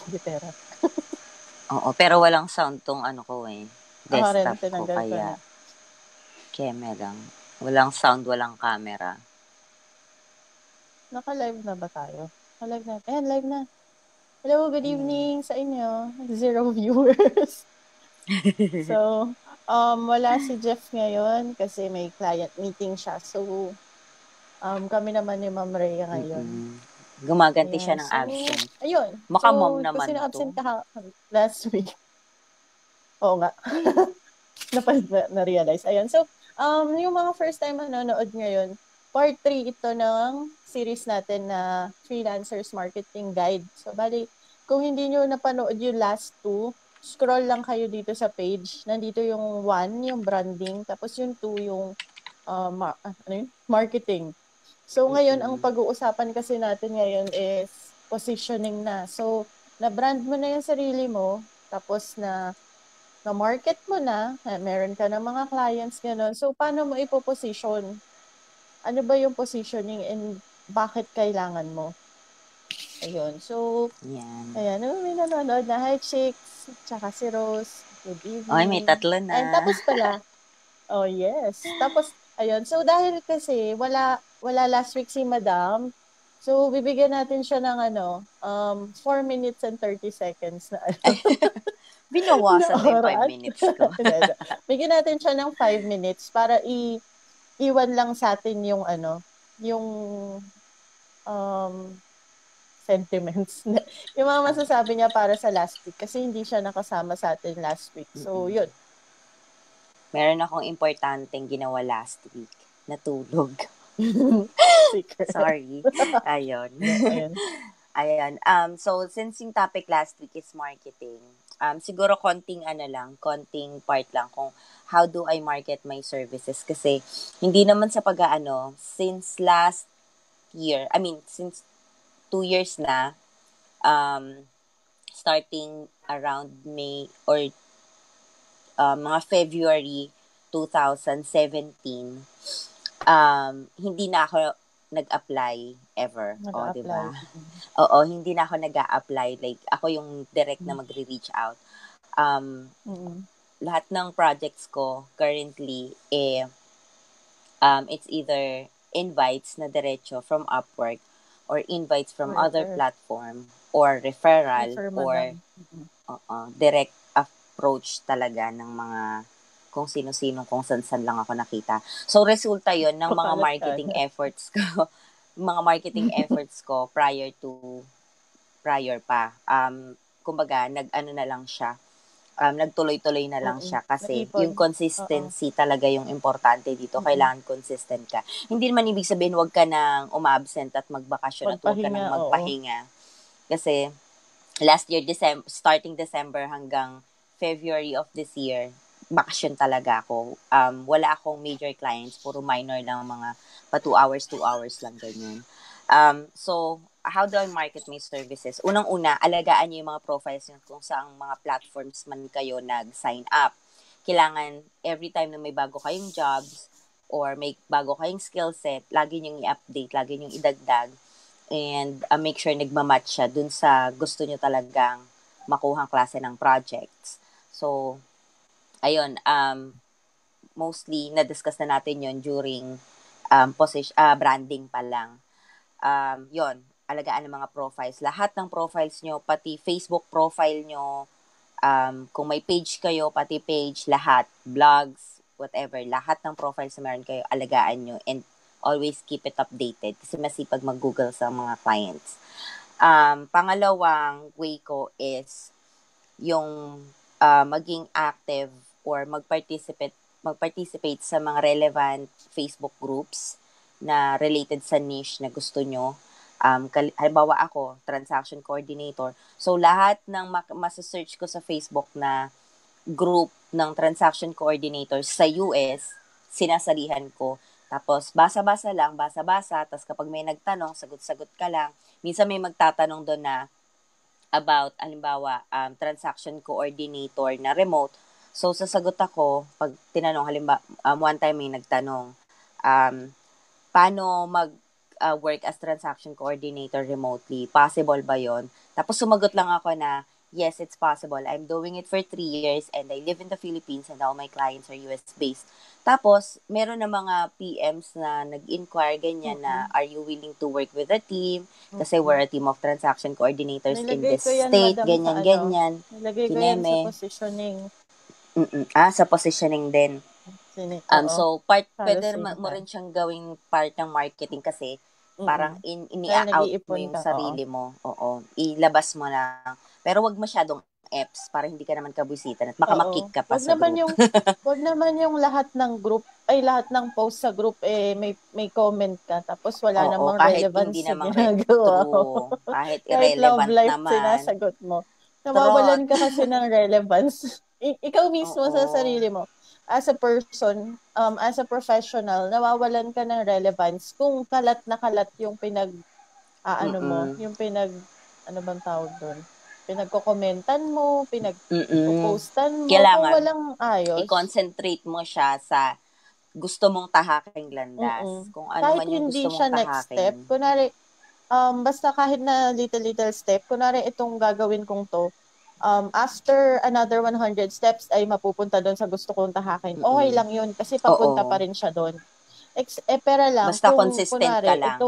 gitara. Oo, pero walang sound tong ano ko desktop ko, Tinanggal ko kaya na. keme lang. Walang sound, walang camera. Naka-live na ba tayo? Naka-live na. Ayan, live na. Hello, good evening sa inyo. 0 viewers. So, wala si Jeff ngayon kasi may client meeting siya. So, kami naman ni Ma'am Rhea ngayon. Gumaganti Ayan. siya ng So, absent. ayun. Maka So, mom kung naman sino to. absent ka last week. Oo nga. Na-realize. Ayun. So, yung mga first time manonood ngayon, part 3 ito ng series natin na Freelancers Marketing Guide. So, bali, kung hindi nyo napanood yung last 2, scroll lang kayo dito sa page. Nandito yung 1, yung branding. Tapos yung 2, yung marketing. So, ngayon, ang pag-uusapan kasi natin ngayon is positioning na. So, na-brand mo na yung sarili mo, tapos na-market mo na, meron ka ng mga clients, gano'n. So, paano mo ipoposition? Ano ba yung positioning and bakit kailangan mo? Ayun. So, ayan. May nanonood na. Hi, Chicks. Tsaka si Rose. Good evening. Ay, may 3 na. And tapos pala, oh, yes. Tapos, ayun. So, dahil kasi wala last week si Madam, so, bibigyan natin siya ng 4 minutes and 30 seconds na Binawasan na yung 5 oras. minutes ko. Bigyan natin siya ng 5 minutes para iwan lang sa atin yung yung sentiments. Yung mga masasabi niya para sa last week kasi hindi siya nakasama sa atin last week. So, yun. Meron akong importanteng ginawa last week. Natulog. Sorry. Ayun. Ayan. So, since yung topic last week is marketing, siguro konting part lang kung how do I market my services. Kasi, hindi naman sa since last year, since 2 years na, starting around May or mga February 2017, hindi na ako nag-apply ever. Diba? Oo, hindi na ako nag-a-apply. Like, ako yung direct na magre-reach out. Lahat ng projects ko currently, it's either invites na diretso from Upwork or invites from other platform or referral or direct approach talaga ng mga kung sino-sino, kung san-san lang ako nakita. So, resulta yon ng mga marketing efforts ko. Mga marketing efforts ko prior pa. Kumbaga, nag-ano na lang siya. Nagtuloy-tuloy na lang siya kasi yung consistency talaga yung importante dito. Kailangan consistent ka. Hindi naman ibig sabihin huwag ka nang umabsent at magbakasyon at huwag ka nang magpahinga. Kasi last year, starting December hanggang February of this year, bakasyon talaga ako. Wala akong major clients, puro minor lang, mga pa 2 hours lang ganyan. So, how do I market my services? Unang-una, alagaan niyo yung mga profiles nyo kung saang mga platforms man kayo nag-sign up. Kailangan, every time na may bago kayong jobs or may bago kayong skill set, lagi nyo i-update, lagi nyo idagdag, and make sure nagmamatch siya dun sa gusto nyo talagang makuhang klase ng projects. So, ayun, mostly, na-discuss na natin yon during branding pa lang. Yon, alagaan ng mga profiles. Lahat ng profiles nyo, pati Facebook profile nyo, kung may page kayo, pati page, lahat, blogs, whatever, lahat ng profiles na meron kayo, alagaan nyo and always keep it updated kasi masipag mag-Google sa mga clients. Pangalawang way ko is yung maging active or mag-participate sa mga relevant Facebook groups na related sa niche na gusto nyo. Halimbawa ako, transaction coordinator. So, lahat ng masasearch ko sa Facebook na group ng transaction coordinators sa US, sinasalihan ko. Tapos, basa-basa. Tapos, kapag may nagtanong, sagot-sagot ka lang. Minsan may magtatanong doon na about, halimbawa, transaction coordinator na remote. So, sasagot ako, pag tinanong, halimbawa, one time may nagtanong, paano work as transaction coordinator remotely. Possible ba yon? Tapos sumagot lang ako na, yes, it's possible. I'm doing it for 3 years and I live in the Philippines and all my clients are US-based. Tapos, meron na mga PMs na nag-inquire ganyan na, are you willing to work with a team? Kasi we're a team of transaction coordinators in this state, ganyan-ganyan. Nilagay ko yan sa positioning. Sa positioning din. So, pwede mo rin siyang gawing part ng marketing kasi parang ini-out mo yung sarili mo. Oo. Ilabas mo lang. Pero wag masyadong apps para hindi ka naman kabwisitan at baka makick ka pa sa group. Wag naman yung lahat ng group, lahat ng post sa group may comment ka tapos wala namang relevance sa ginagawa mo. Kahit irrelevant love life naman. Sinasagot mo. Nawawalan ka kasi ng relevance. Ikaw mismo sa sarili mo. As a person, as a professional, nawawalan ka ng relevance kung kalat na kalat yung ano bang tawag doon? Pinagko-commentan mo, pinagpo-postan mo, kailangan kung walang ayos. I-concentrate mo siya sa gusto mong tahaking landas. Kung ano kahit man yung gusto mong tahaking. Kahit hindi siya next step, kunwari, basta kahit na little step, kunwari itong gagawin kong to, after another 100 steps ay mapupunta doon sa gusto kong tahakin. Okay lang yun kasi papunta pa rin siya doon. Pero lang, basta consistent kunwari, ka lang.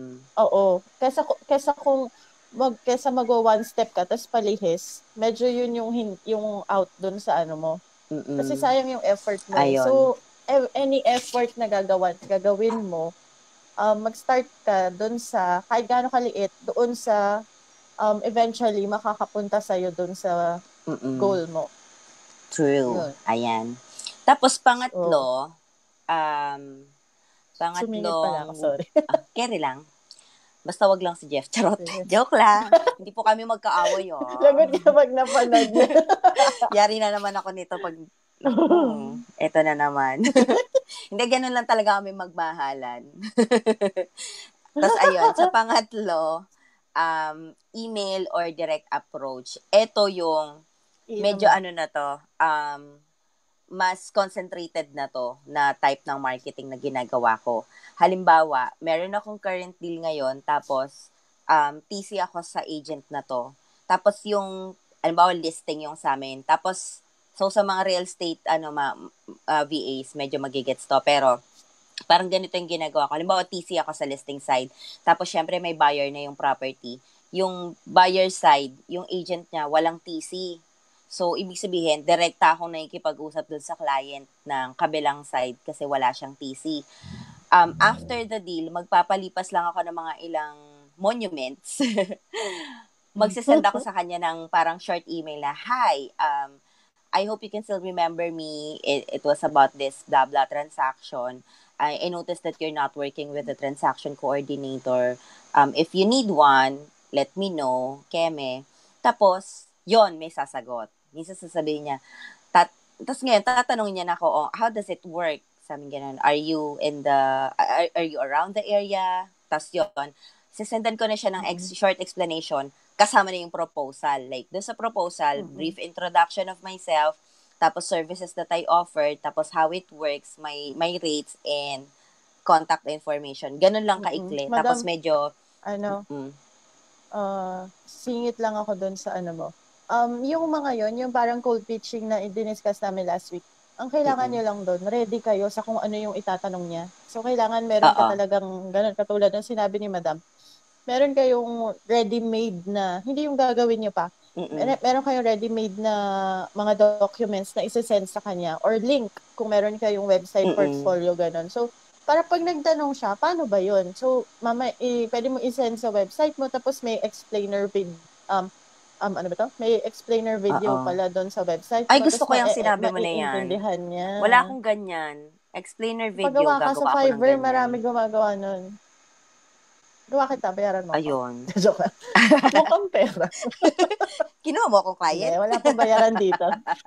Kesa magwa one step ka tapos palihis, medyo yun yung out doon sa ano mo. Kasi sayang yung effort mo. So, any effort na gagawin mo, mag-start ka doon sa, kahit gaano kaliit, doon sa eventually makakapunta sa'yo doon sa goal mo. True. Yun. Ayan. Tapos pangatlo, Sumingit pala ako, sorry. Carry lang. Basta wag lang si Jeff. Charot. Joke lang. Hindi po kami magkaaway, Lagot ka pag napanood niya. Yari na naman ako nito pag eto na naman. Hindi, ganun lang talaga kami magmahalan. Tapos ayun, sa pangatlo, email or direct approach. Ito yung medyo ano na to, mas concentrated na to na type ng marketing na ginagawa ko. Halimbawa, meron akong current deal ngayon, tapos TC ako sa agent na to. Tapos yung, halimbawa, listing yung sa amin. Tapos, so sa mga real estate VAs, medyo magigets to. Pero, parang ganito yung ginagawa ko. Halimbawa, TC ako sa listing side. Tapos, syempre, may buyer na yung property. Yung buyer side, yung agent niya, walang TC. So, ibig sabihin, direkta akong nakikipag-usap dun sa client ng kabilang side kasi wala siyang TC. After the deal, magpapalipas lang ako ng mga ilang monuments. Magsisend ako sa kanya ng parang short email na, hi, I hope you can still remember me. It was about this blah blah transaction. I noticed that you're not working with the transaction coordinator. If you need one, let me know, Keme. Tapos, yon may sasagot. Minsan sasabihin niya, tapos ngayon, tatanungin niya na ako, how does it work? Sabi ganun, are you around the area? Tapos yun, sisendan ko na siya ng short explanation, kasama na yung proposal. Like, doon sa proposal, brief introduction of myself, tapos services that I offer, tapos how it works, my rates, and contact information. Ganun lang kaikli. Tapos medyo, singit lang ako doon sa ano mo. Yung mga yon, yung parang cold pitching na i-discuss namin last week, ang kailangan nyo lang doon, ready kayo sa kung ano yung itatanong niya. So, kailangan meron ka talagang ganun, katulad ng sinabi ni Madam. Meron kayong ready-made na, hindi yung gagawin nyo pa. Meron kayong ready-made na mga documents na isa-send sa kanya or link kung meron kayong website portfolio, ganun. So, para pag nagtanong siya, paano ba yun? So, pwede mo i-send sa website mo, tapos may explainer ano ba to? May explainer video pala doon sa website. Ay, gusto ko yung sinabi mo na yan. Niya. Wala akong ganyan. Explainer video, pagawa ka sa Fiverr, ako ng ganyan. Marami gumagawa nun. Gawa kita, bayaran mo ako. Ayun. Joke. Mukhang pera. Kinuha mo akong client? Hindi, wala pang bayaran dito.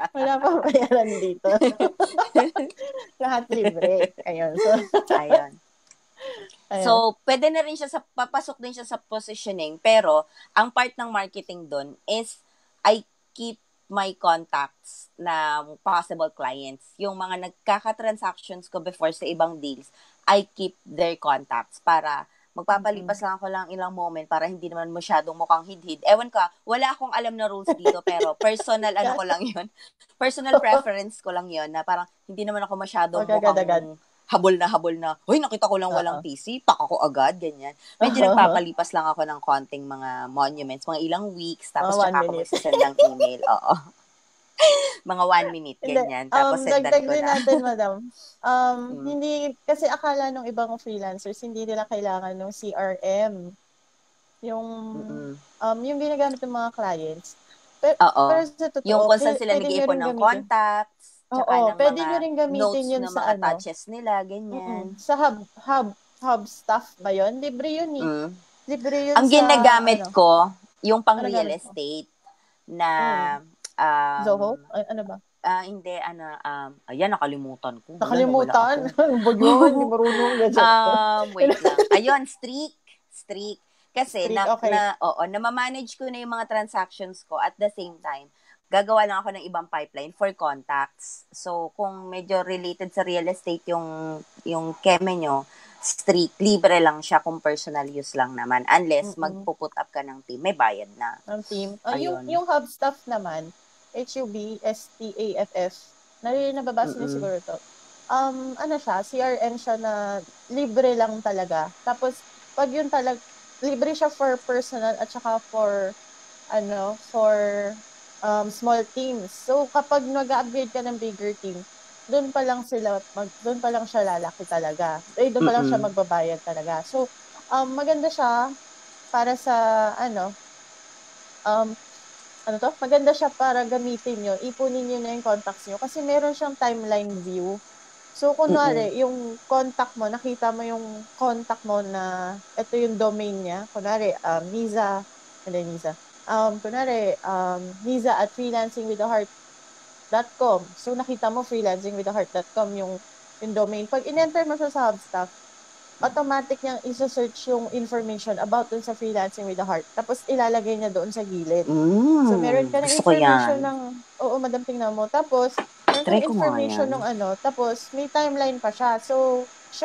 Lahat libre. Ayun. Ayun. So, pwede na rin siya papasok din siya sa positioning, pero ang part ng marketing doon is I keep my contacts na possible clients. Yung mga nagkaka-transactions ko before sa ibang deals, I keep their contacts para Magpapalipas lang ako lang ilang moment para hindi naman masyadong mukhang hidhid. Ewan ka, wala akong alam na rules dito, pero personal ano ko lang yun. Personal preference ko lang yun, na parang hindi naman ako masyadong mukhang habol na, hoy, nakita ko lang walang TC, pak ako agad, ganyan. Medyo nagpapalipas lang ako ng konting mga monuments, mga ilang weeks, tapos tsaka ako magsasend ng email. Oo. Mga 1 minute, ganyan. Tapos sendan ko din na. natin, madam. Hindi, kasi akala nung ibang freelancers, hindi nila kailangan ng CRM. Yung ginagamit ng mga clients. Pero sa totoo, yung kung saan sila nag-iipon ng contacts, tsaka ng pwede mga nyo rin gamitin notes yun ng sa mga touches nila, ganyan. Sa hub stuff ba yun? Libre yun eh. Libre yun ang ginagamit ko, yung pang real estate na Zoho? Ano ba? Hindi, ayan, nakalimutan ko. Nakalimutan? Ano ba yun? Hindi marunong. Wait lang. Ayun, Streak. Kasi, namamanage ko na yung mga transactions ko at the same time, gagawa lang ako ng ibang pipeline for contacts. So, kung medyo related sa real estate yung keme nyo, Streak, libre lang siya kung personal use lang naman. Unless, magpuput up ka ng team, may bayad na. Ng team. Yung hub stuff naman, HUBSTAFF, nababasa niyo siguro to. Ano siya, CRM siya na libre lang talaga. Tapos, pag yun libre siya for personal at saka for small teams. So, kapag nag-upgrade ka ng bigger team, doon pa lang siya lalaki talaga. Doon pa lang siya magbabayad talaga. So, maganda siya para sa, maganda siya para gamitin nyo, ipunin nyo na yung contacts nyo kasi meron siyang timeline view. So, kunwari, yung contact mo, nakita mo yung contact mo na ito yung domain niya. Kunwari, Nizza, Nizza at freelancingwiththeheart.com. So, nakita mo freelancingwiththeheart.com yung domain. Pag in-enter mo siya sa Hubstaff, automatic niyang isa-search yung information about dun sa Freelancing with the Heart. Tapos ilalagay niya doon sa gilid. So, meron ka ng information madam, tingnan mo. Tapos, meron ka ng information ng tapos may timeline pa siya. So,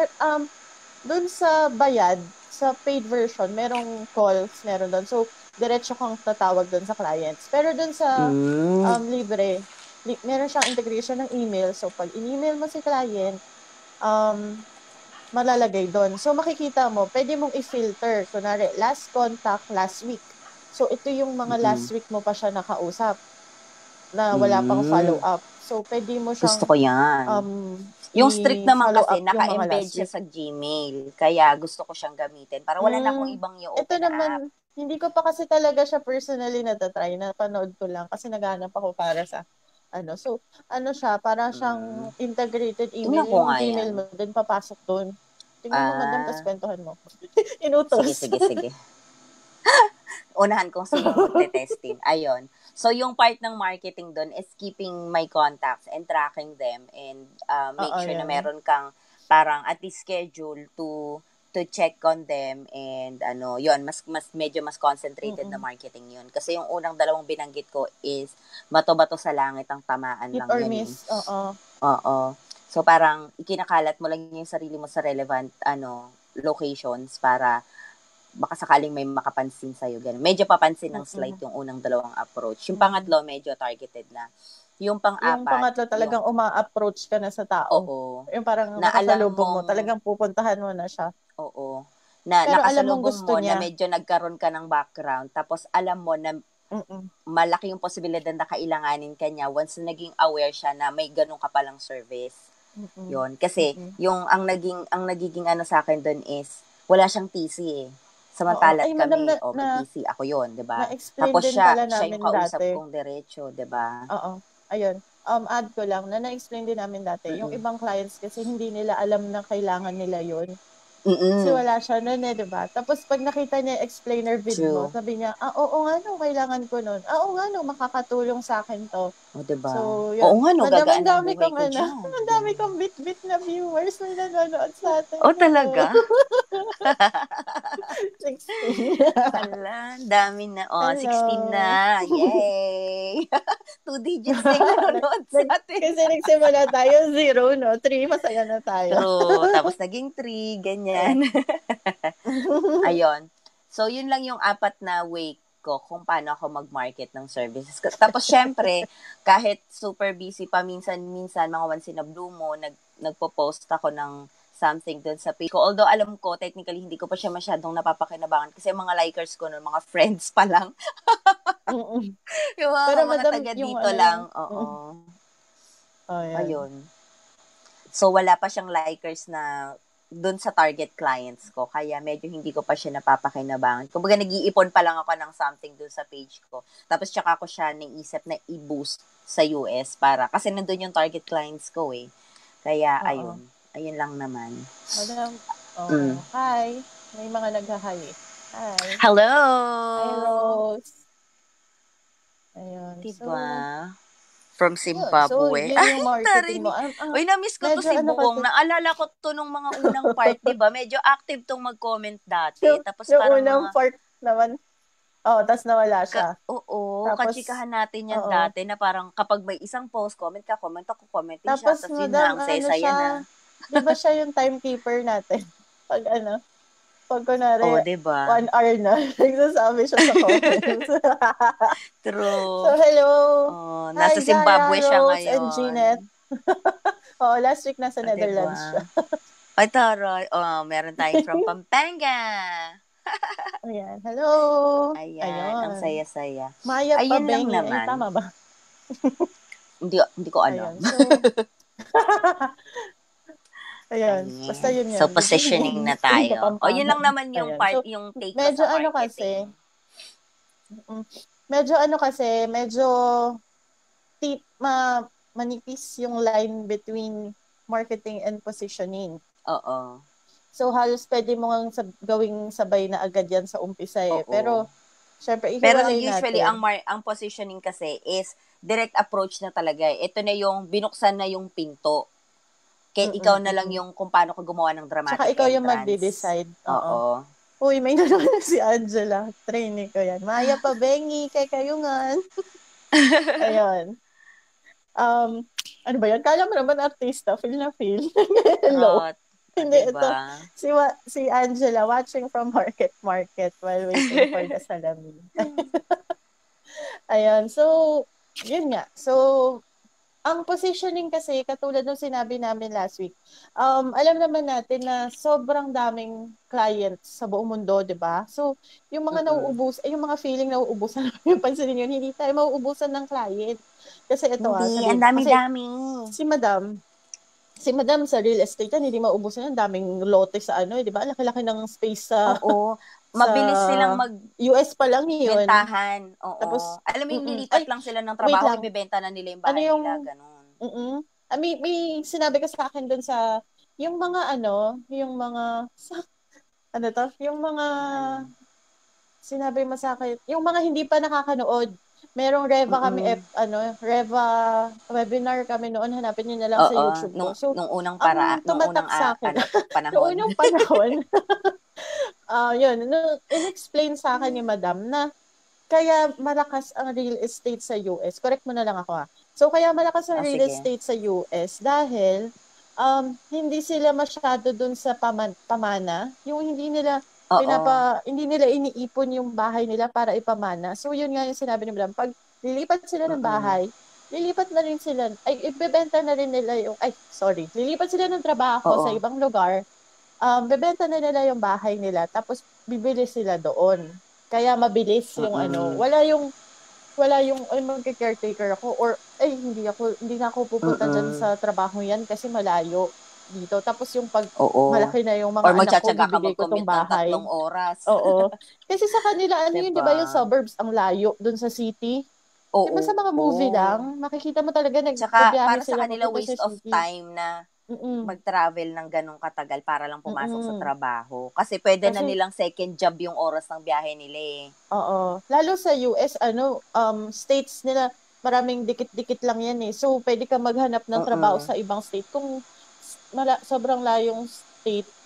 doon sa bayad, sa paid version, merong calls, meron doon. So, diretso kang tatawag doon sa clients. Pero doon sa libre, meron siyang integration ng email. So, pag in-email mo si client, malalagay doon. So, makikita mo, pwede mong i-filter. Kunwari, last contact, last week. So, ito yung mga last week mo pa siya nakausap na wala pang follow-up. So, pwede mo siyang gusto ko yan. Yung strict naman kasi, naka-embed siya sa Gmail. Kaya gusto ko siyang gamitin. Para wala na akong ibang i-open ito naman, hindi ko pa kasi talaga siya personally natatry. Napanood ko lang kasi naghanap ako para sa So, siya, para siyang integrated email. Yung Gmail mo, din papasok doon. Tingnan mo, madam, tapos kwentuhan mo. Inutos. Sige. Unahan kong sinong magte-testing. Ayun. So, yung part ng marketing doon is keeping my contacts and tracking them and make sure na meron kang parang at least schedule to check on them and medyo mas concentrated na marketing yun. Kasi yung unang dalawang binanggit ko is bato-bato sa langit ang tamaan hit lang or yun. Miss. Oo. So, parang ikinakalat mo lang yung sarili mo sa relevant locations para baka sakaling may makapansin sa'yo. Ganun. Medyo papansin ng slight yung unang dalawang approach. Yung pangatlo, medyo targeted na. Yung pang-apat. Yung pangatlo talagang uma-approach ka na sa tao. Oo. Yung parang nakasalubong mo. Talagang pupuntahan mo na siya. Oo. Na pero nakasalubong mo niya, na medyo nagkaroon ka ng background. Tapos alam mo na malaki yung posibilidad na kailanganin ka niya once na naging aware siya na may ganun ka palang service. Yun. Kasi yung ang nagiging sa akin doon is wala siyang TC eh. Samantalat kami, TC, ako yun, di ba? Tapos siya yung kausap kong diretso, di ba? Oo. Ayun. Add ko lang na na-explain din namin dati. Yung ibang clients kasi hindi nila alam na kailangan nila yun. Kasi wala siya nun di ba? Tapos pag nakita niya explainer vid mo, sabi niya, oo nga no, kailangan ko nun. Oo nga no, makakatulong sa akin to. Diba? So, yun. Oo nga no, gagaan ang buhay ko dyan. Ang dami kong bit-bit na viewers na nanonood sa atin. Talaga? 16. Ala, dami na. Oh, Hello. 16 na. Yay! 2 digits na yung nanonood sa atin. Kasi nagsimula tayo 0, no? 3, masaya na tayo. True. Tapos naging 3, ganyan. Ayun. So, yun lang yung 4 na way ko kung paano ako mag-market ng services. Tapos, syempre, kahit super busy pa, minsan, mga once in a blue mo, nagpo-post ako ng something dun sa page ko. Although, alam ko, technically, hindi ko pa siya masyadong napapakinabangan kasi mga likers ko nun, mga friends pa lang. Yung mga taga dito lang. Oo. Ayun. So, wala pa siyang likers na dun sa target clients ko. Kaya medyo hindi ko pa siya napapakinabangan. Kumbaga, nag-iipon pa lang ako ng something dun sa page ko. Tapos, tsaka ko siya naisip na i-boost sa US kasi nandun yung target clients ko eh. Kaya, ayun. Ayun lang naman. Madam, hi. May mga nag-hi eh. Hi. Hello! Hi, Rose. Ayun. Diba? From Zimbabwe. So, yun yung marketing mo. Uy, na-miss ko to si Buong. Naalala ko to nung mga unang part, diba? Medyo active tong mag-comment dati. Tapos yung parang unang part naman, tapos nawala siya. Oo, kachikahan natin yan dati na parang kapag may isang post, comment ka, comment ako, comment din siya. Tapos yun na, ang saya-saya na. Di ba siya yung timekeeper natin? Pag kunwari, diba? 1 hour na, nagsasabi siya sa comments. True. So, hello. Nasa Hi, Zimbabwe Zara, siya Rose, ngayon. and Jeanette. Last week nasa Netherlands siya. Ay, taray. Meron tayong from Pampanga. Ayan. Hello. Ayan. Ang saya-saya. Maya Ayun lang Pabengi. naman. Ay, tama ba? Hindi ko alam. Ayun. So, Ayun. Basta yun yan. So, positioning na tayo. Yun lang naman yung part, so, yung take ko sa marketing. Medyo manipis yung line between marketing and positioning. Oo. So, halos pwede mo ngang gawing sabay na agad yan sa umpisa eh. Pero, syempre, ihiwalay natin. Pero usually, ang positioning kasi is direct approach na talaga. Ito na yung binuksan na yung pinto. Kaya ikaw na lang yung kung paano ka gumawa ng dramatic entrance. Tsaka ikaw entrance. yung magde-decide. Oo. Uy, may nanonood si Angela. Training ko yan. Maya Pabengi, kay kayungan. Ayun. Ano ba yan? Kala mo naman artista. Feel na feel. Hello. Hindi, ito. Si Angela watching from market while waiting for the salamin. Ayun. So, yun nga. So, ang positioning kasi, katulad ng sinabi namin last week, alam naman natin na sobrang daming clients sa buong mundo, di ba? So, yung mga yung mga feeling nauubusan, yung pansinin yun, hindi tayo mauubusan ng client. Kasi ito ang dami-dami. Si Madam sa real estate, hindi mauubusan yung daming lote sa di ba? Laki-laki ng space sa... Oo. Mabilis silang US pa lang yun. Bentahan. Oo. Tapos, alam mo, lilipat lang sila ng trabaho, ibibenta na nila yung bahay nila, ganun. May sinabi ka sa akin dun sa, yung mga yung mga, sinabi mo sa akin, yung mga hindi pa nakakanood, merong Reva kami, webinar kami noon, hanapin nyo na lang sa YouTube ko. So, nung unang tumatak sa akin, panahon. Noong unang panahon, in-explain sa akin ni Madam na kaya malakas ang real estate sa US. Correct mo na lang ako So, kaya malakas ang real estate sa US dahil hindi sila masyado dun sa pamana. Yung hindi nila iniipon yung bahay nila para ipamana. So, yun nga yung sinabi ni Madam. Pag lilipat sila ng bahay, lilipat na rin sila, ibebenta na rin nila lilipat sila ng trabaho sa ibang lugar, bebenta na nila yung bahay nila, tapos bibili sila doon. Kaya mabilis yung wala yung magka-caretaker ako or hindi na ako pupunta dyan sa trabaho yan kasi malayo dito. Tapos yung malaki na yung mga anak ko, bibigay ko tong bahay. Ng 3 oras. Oo. Kasi sa kanila, yun, di ba yung suburbs, ang layo dun sa city? Di ba sa mga movie lang, makikita mo talaga nagbibiyahe para sila sa kanila waste of time na mag-travel ng ganong katagal para lang pumasok sa trabaho. Kasi pwede na nilang second job yung oras ng biyahe nila eh. Oo. Lalo sa US, states nila, maraming dikit-dikit lang yan eh. So, pwede ka maghanap ng trabaho sa ibang state. Kung sobrang layong state,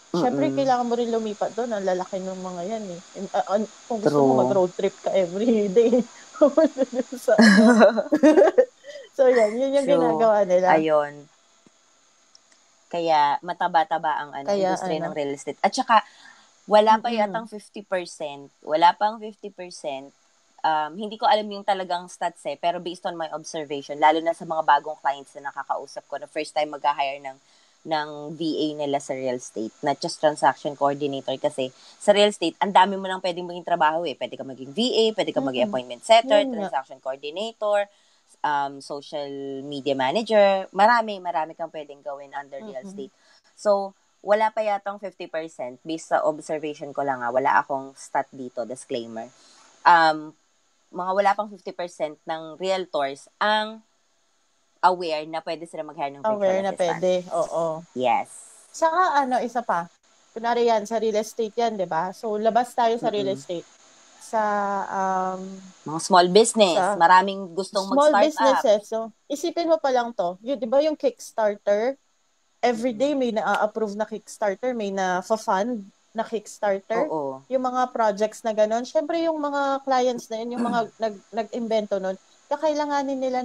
syempre, kailangan mo rin lumipat doon. Ang lalaki ng mga yan eh. Kung gusto mo, True. mag-road trip ka every day. Sa So, yun yung ginagawa nila. Ayun. Kaya, mataba-taba ang industriya ng real estate. At saka, wala pa yatang 50%. Wala pang 50%. Hindi ko alam yung talagang stats pero based on my observation, lalo na sa mga bagong clients na nakakausap ko, na first time mag-hire ng VA nila sa real estate, not just transaction coordinator, kasi sa real estate, ang dami mo nang pwedeng maging trabaho eh. Pwede ka maging VA, pwede ka maging appointment setter, transaction coordinator, social media manager, marami kang pwedeng gawin under real estate. So, wala pa yatang 50%, based sa observation ko lang wala akong stat dito, disclaimer. Mga wala pang 50% ng realtors ang aware na pwede sila mag-hire ng virtual assistant. Aware na pwede, oo. Yes. Saka isa pa, kunwari yan, sa real estate yan, di ba? So, labas tayo sa real estate. Sa, mga small business, maraming gustong mag-start up. Small businesses, so, isipin mo pa lang to, di ba yung Kickstarter, everyday may na-approve na Kickstarter, may na-fund na Kickstarter. Oo. Yung mga projects na gano'n, syempre yung mga clients na yun, yung mga nag-invento nun, kakailanganin nila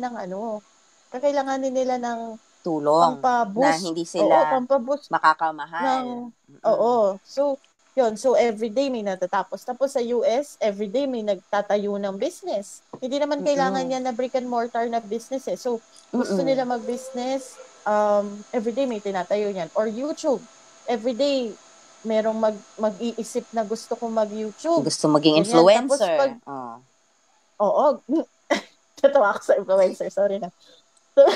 ng tulong pampaboost. Na hindi sila pampaboost makakamahal. Oo. So, yun. So, everyday may natatapos. Tapos sa US, everyday may nagtatayo ng business. Hindi naman kailangan yan na brick and mortar na business eh. So, gusto nila mag-business, everyday may tinatayo yan. Or YouTube. Everyday, merong mag-iisip na gusto kong mag-YouTube. Gusto maging influencer. Tapos oo. Tatawa ako sa influencer. Sorry na. So,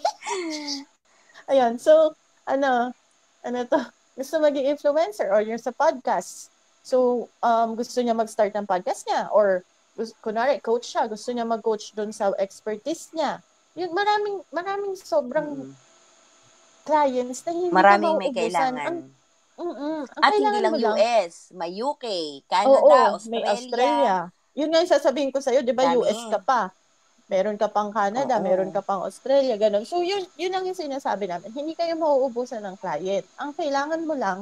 ayun. So, to? Gusto maging influencer or yung sa podcast. So, gusto niya mag-start ng podcast niya or kunwari, coach siya. Gusto niya mag-coach doon sa expertise niya. Yun, maraming sobrang clients na hindi maraming ka may kailangan. At hindi lang US, may UK, Canada, Oo, Australia. May Australia. Yun nga yung sasabihin ko sa'yo, di ba US ka pa? Meron ka pang Canada, meron ka pang Australia, ganun. So, yun ang yung sinasabi namin. Hindi kayo mauubusan ng client. Ang kailangan mo lang,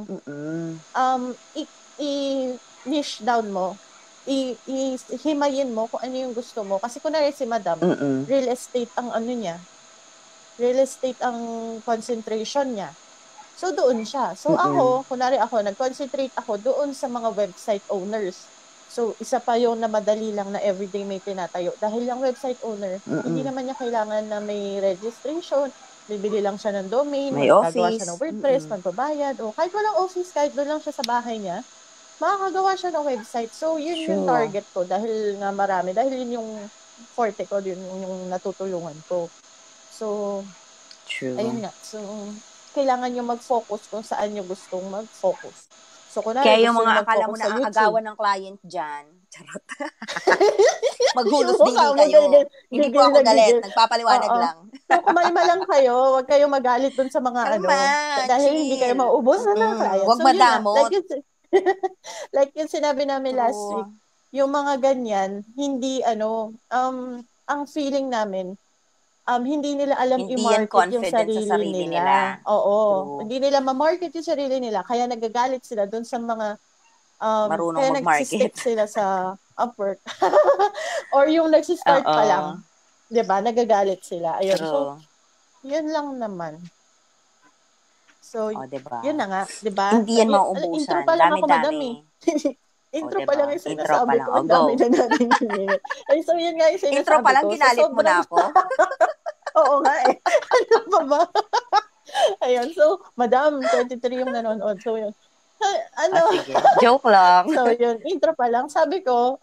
i-niche down mo, himayin mo kung ano yung gusto mo. Kasi kunwari si Madam, real estate ang niya. Real estate ang concentration niya. So, doon siya. So, kunwari nag-concentrate ako doon sa mga website owners. So, isa pa yung na madali lang na everyday may tinatayo. Dahil yung website owner, hindi naman niya kailangan na may registration. Bibili lang siya ng domain, magagawa siya ng WordPress, magbabayad, o kahit walang office, kahit doon lang siya sa bahay niya, makakagawa siya ng website. So, yun yung target ko dahil nga marami. Dahil yun yung forte ko, yun yung natutulungan ko. So, ayun nga. So, kailangan nyo mag-focus kung saan nyo gustong mag-focus. So, kaya yung mga akala mo nakakagawa ng client dyan, charot. Maghulos dili kayo. Hindi po ako galit. Nagpapaliwanag lang. So, kumalma lang kayo. Huwag kayo magalit dun sa mga dahil chill. Hindi kayo mauubusan ng client. Huwag madamot. Like yung sinabi namin last week, yung mga ganyan, hindi ang feeling namin, hindi nila alam i-market yung sarili nila. Oo. True. Hindi nila ma-market yung sarili nila. Kaya nagagalit sila dun sa mga marunong kaya mag-market. nag-stick sila sa Upwork. Or yung nagsistart pa lang. 'Di ba? Nagagalit sila. Ayun. True. So, yun lang naman. So, diba? Yun na nga. 'Di ba? Hindi yan mauubusan. Intro pa lang ako, madam eh. Intro diba? pa lang yung sinasabi ko. Ang dami na natin ginigit. Ay, so yun nga yung sinasabi ko. Intro pa lang, ginalit mo na ako. Oo nga eh. Ano pa ba? Ayun. So, madam, 23 yung nanonood. So, yun. Sige. Joke lang. So, yun. Intro pa lang. Sabi ko,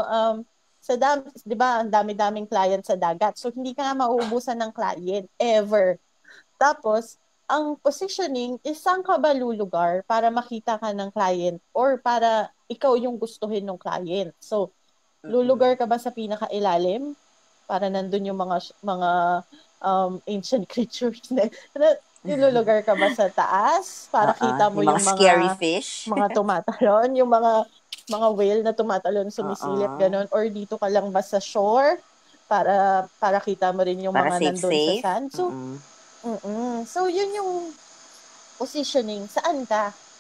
di ba, ang dami-daming client sa dagat. So, hindi ka nga mauubusan ng client. Ever. Tapos, ang positioning is saan ka ba lulugar para makita ka ng client or para ikaw yung gustuhin ng client. So, lulugar ka ba sa pinakailalim para nandun yung mga ancient creatures na lulugar ka ba sa taas para kita mo yung mga scary fish, mga tumatalon, yung mga whale na tumatalon sumisilip ganon, or dito ka lang ba sa shore para kita mo rin yung para mga nandun sa sand. So, so yun yung positioning. Saan ka?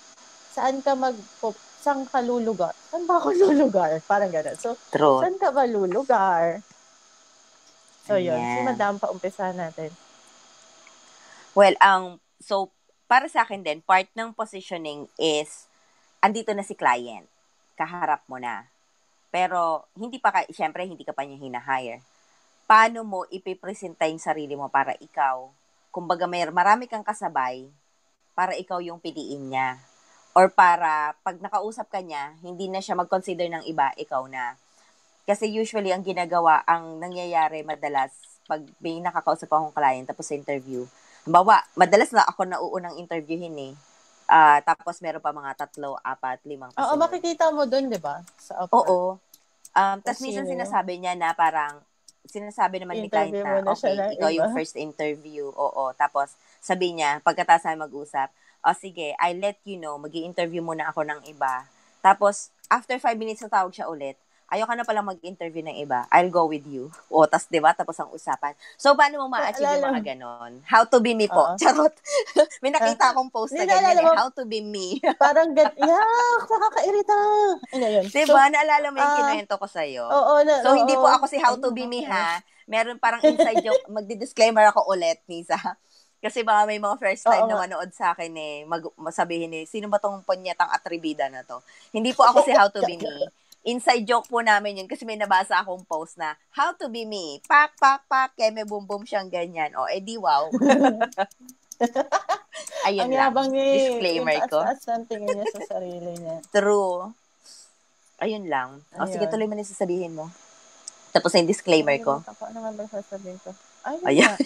saan ka lulugar? Saan ba ako lulugar? Parang gano'n. So, Truth. saan ka ba lulugar? So, yun. Si Ayan. Madam, paumpisa natin. Well, so, para sa akin din, part ng positioning is, andito na si client. Kaharap mo na. Pero, syempre, hindi ka pa niya hinahire. Paano mo ipipresenta yung sarili mo para ikaw, kumbaga marami kang kasabay, para ikaw yung piliin niya. Or para, pag nakausap ka niya, hindi na siya mag-consider ng iba, ikaw na. Kasi usually, ang nangyayari madalas, pag may nakakausap akong client, tapos sa interview, madalas na ako nauunang interviewin eh. Tapos meron pa mga 3, 4, 5 Oo, kasunod. makikita mo dun, di ba? Sa Upwork. Oo. Tapos minsan sinasabi niya na parang, sinasabi naman ni client na, okay, ikaw yung first interview. Oo. Tapos, sabi niya, pagkatapos na mag-usap, sige, I'll let you know, mag-i-interview muna ako ng iba. Tapos, after 5 minutes na tawag siya ulit, ayaw ka na palang mag-interview ng iba, I'll go with you. O, tas diba, tapos ang usapan. So, paano mo ma-achieve yung mga ganon? How to be me po. Charot. May nakita akong post na ganyan eh. How to be me. Parang nakakairita. Ano yun? Diba, naalala mo yung kinuwento ko sa'yo? Oo. So, hindi po ako si How to be me, ha? Meron parang inside joke, magdi-disclaimer ako ulit, Nizza. Kasi baka may mga first time na manood sa akin eh, masabihin eh, sino ba tong ponyetang atribida na to? Hindi po ako si How to be me. Inside joke po namin yun kasi may nabasa akong post na, how to be me, pak, pak, pak, keme, boom, boom, siyang ganyan. O, edi wow. Ayun ang lang. Yabang Disclaimer yung ko. taas-taas ng tingin niya sa sarili niya. True. Ayun lang. O, sige, tuloy mo na sasabihin mo. Tapos yung disclaimer ko. Ano nga ba sasabihin ko? Ayun Ayan. nga.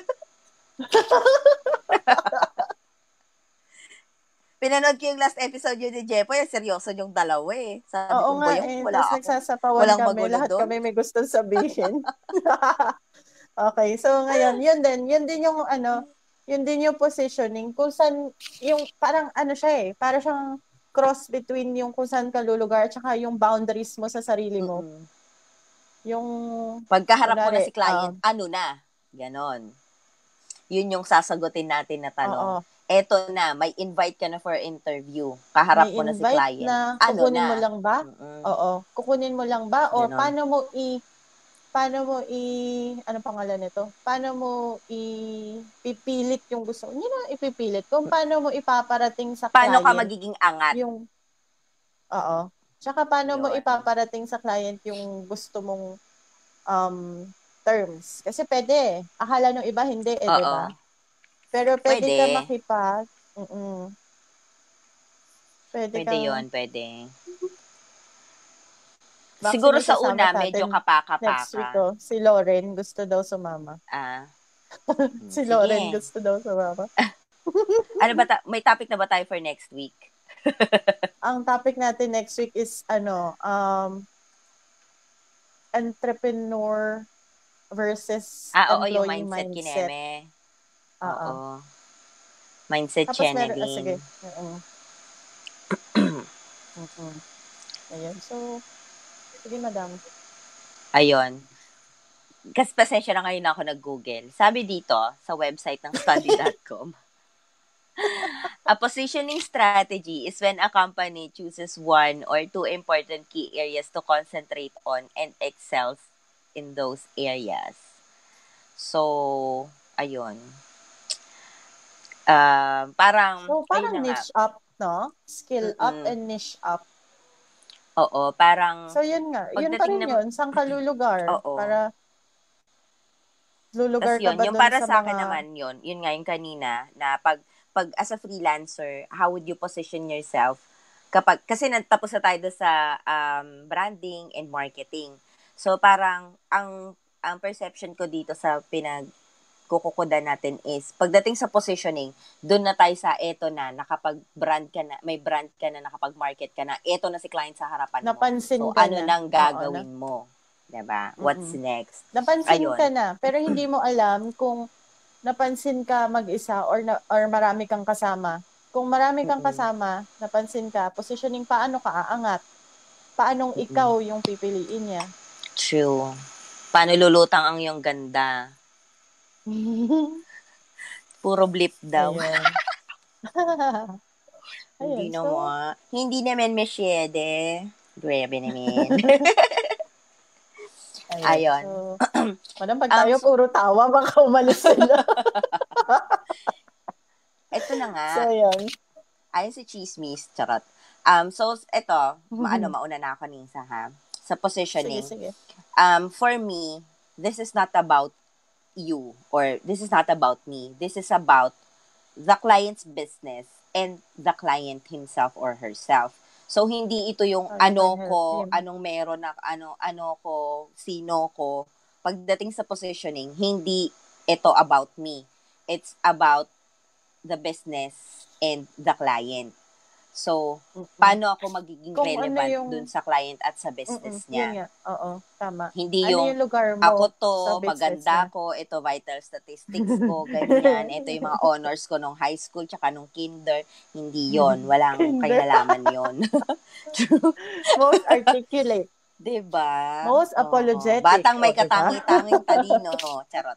Pinanood ko yung last episode yun ni Jepoy, seryoso yung dalawa eh. Sabi ko, nga boyong, wala tapos ako. nagsasapawan Walang kami, magulo lahat doon. kami may gustong sabihin. Okay, so ngayon, yun din yung yun din yung positioning, kung saan, yung parang siya eh, parang siyang cross between yung kung saan ka lulugar at saka yung boundaries mo sa sarili mo. Mm-mm. Yung pagkaharap mo na si client, ano na? Ganon. Yun yung sasagutin natin na tanong. Eto na, may invite ka na for interview. Kaharap mo na si client. Na, ano kukunin na? mo lang ba? Oo. Kukunin mo lang ba? O Ganon. paano mo ano pangalan nito? Paano mo ipipilit yung gusto? Hindi na ipipilit. Kung paano mo ipaparating sa paano client. Paano ka magiging angat? Oo. Tsaka paano mo ipaparating sa client yung gusto mong terms. Kasi pwede. Akala ng iba hindi di ba? Pero pwede ka makipag. Pwede yun, pwede. Siguro sa una, medyo kapaka-paka. Next week si Lauren gusto daw sumama. Si Lauren gusto daw sumama. Ano ba, may topic na ba tayo for next week? Ang topic natin next week is entrepreneur versus employee yung mindset. Kineme. Oo. Mindset tapos channeling. Sige. Ayan. So, sige, madam. Ayun. Kasi pasensya na ngayon ako nag-Google. Sabi dito, sa website ng study.com, a positioning strategy is when a company chooses 1 or 2 important key areas to concentrate on and excels in those areas. So, ayun. Parang niche up, no? Skill up and niche up. Oo, parang so yun nga, yun pa rin yun, saan ka lulugar? Para lulugar ka ba yung dun para sa sa mga... akin naman yun nga yung kanina, na pag as a freelancer, how would you position yourself kasi natapos na tayo sa branding and marketing. So parang ang perception ko dito sa kukukuda natin is, pagdating sa positioning, doon na tayo sa eto na, nakapag-brand ka na, may brand ka na, nakapag-market ka na, eto na si client sa harapan mo. Napansin so, ka ano na. nang gagawin mo? Diba? What's next? Napansin ka na, pero hindi mo alam kung napansin ka mag-isa or marami kang kasama. Kung marami kang kasama, napansin ka, positioning, paano ka aangat? Paanong ikaw yung pipiliin niya? True. Paano lulutang ang iyong ganda? Puro blip daw. Hindi Ayun, so, naman. Hindi naman masyede. Grabe naman. ayun. Ayun. So, madam, pag tayo So, puro tawa, baka umalis sila. ito na nga. So, yun. Ayon si Chismis, charot. So, ito, mauna na ako, Nisa, ha? Sa Sige, positioning. sige. For me, this is not about you or this is not about me. This is about the client's business and the client himself or herself. So, hindi ito yung How you can ano help ko, him. anong meron na, ano ko, sino ko. Pagdating sa positioning, hindi ito about me. It's about the business and the client. So, paano ako magiging Kung relevant ano yung, dun sa client at sa business yun niya? nga, oo, tama. Hindi Ano yung yung lugar ako mo to, sa business maganda niya? ko, ito vital statistics ko, ganyan, ito yung mga honors ko nung high school tsaka nung kinder. Hindi yon, walang Kinder. kinalaman yon. Most articulate. Diba? Most Oo. apologetic. Batang may O, diba? katangi-tanging talino. Charot.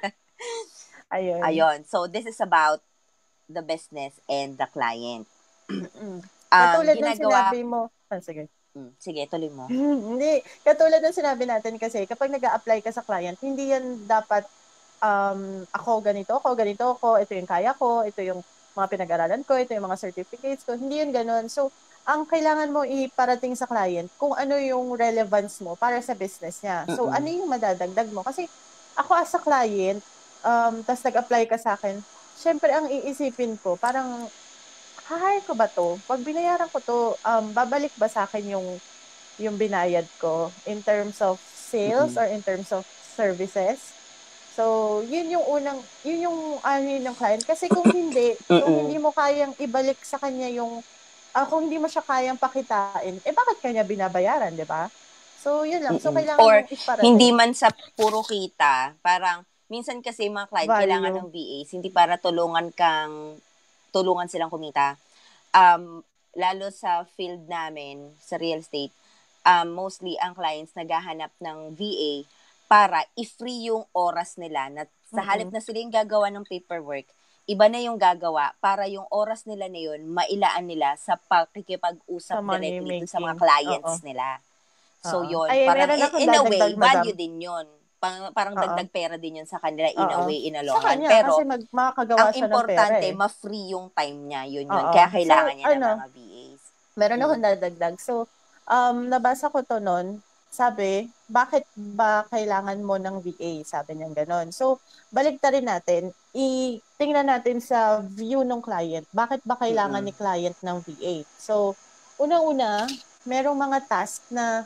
Ayun. Ayun. So, this is about the business and the client. Ang Katulad ng ginagawa... sinabi mo. Sige. Sige, tuloy mo. Hindi. Katulad ng sinabi natin kasi, kapag nag-a-apply ka sa client, hindi yan dapat ako ganito, ito yung kaya ko, ito yung mga pinag-aralan ko, ito yung mga certificates ko. Hindi yun ganun. So, ang kailangan mo iparating sa client kung ano yung relevance mo para sa business niya. So, ano yung madadagdag mo? Kasi ako as a client, tas nag-apply ka sa akin, syempre ang iisipin ko, parang, hire ko ba to? Pag binayaran ko to, babalik ba sa akin yung binayad ko in terms of sales or in terms of services? So, yun yung ano ng client. Kasi kung hindi mo kayang ibalik sa kanya kung hindi mo siya kayang pakitain, bakit kanya binabayaran, di ba? So, yun lang. So, kailangan Or, mong hindi iparating. man sa puro kita, parang, minsan kasi mga client, kailangan Value. ng VAs, hindi para tulungan silang kumita. Lalo sa field namin, sa real estate, mostly ang clients naghahanap ng VA para i-free yung oras nila na sa halip na sila yung gagawa ng paperwork, iba na yung gagawa para yung oras nila na yun, mailaan nila sa pakikipag-usap Sa money directly dun sa mga making. clients Oo. nila. So, Oo. yun, Ay, parang meron akong in a way, dadagdag, value madam. din yun. Parang Oo. dagdag pera din yun sa kanila in a Oo. way, in a long Sa run. kanya, kasi Pero, makakagawa ang siya ng pera importante, eh. ma-free yung time niya, yun. Oo. Kaya kailangan So, niya ng mga VAs. meron akong dadagdag. So, nabasa ko to noon. Sabi, bakit ba kailangan mo ng VA? Sabi niya gano'n. So, baliktarin natin. Tingnan natin sa view ng client. Bakit ba kailangan ni client ng VA? So, unang-una, merong mga task na,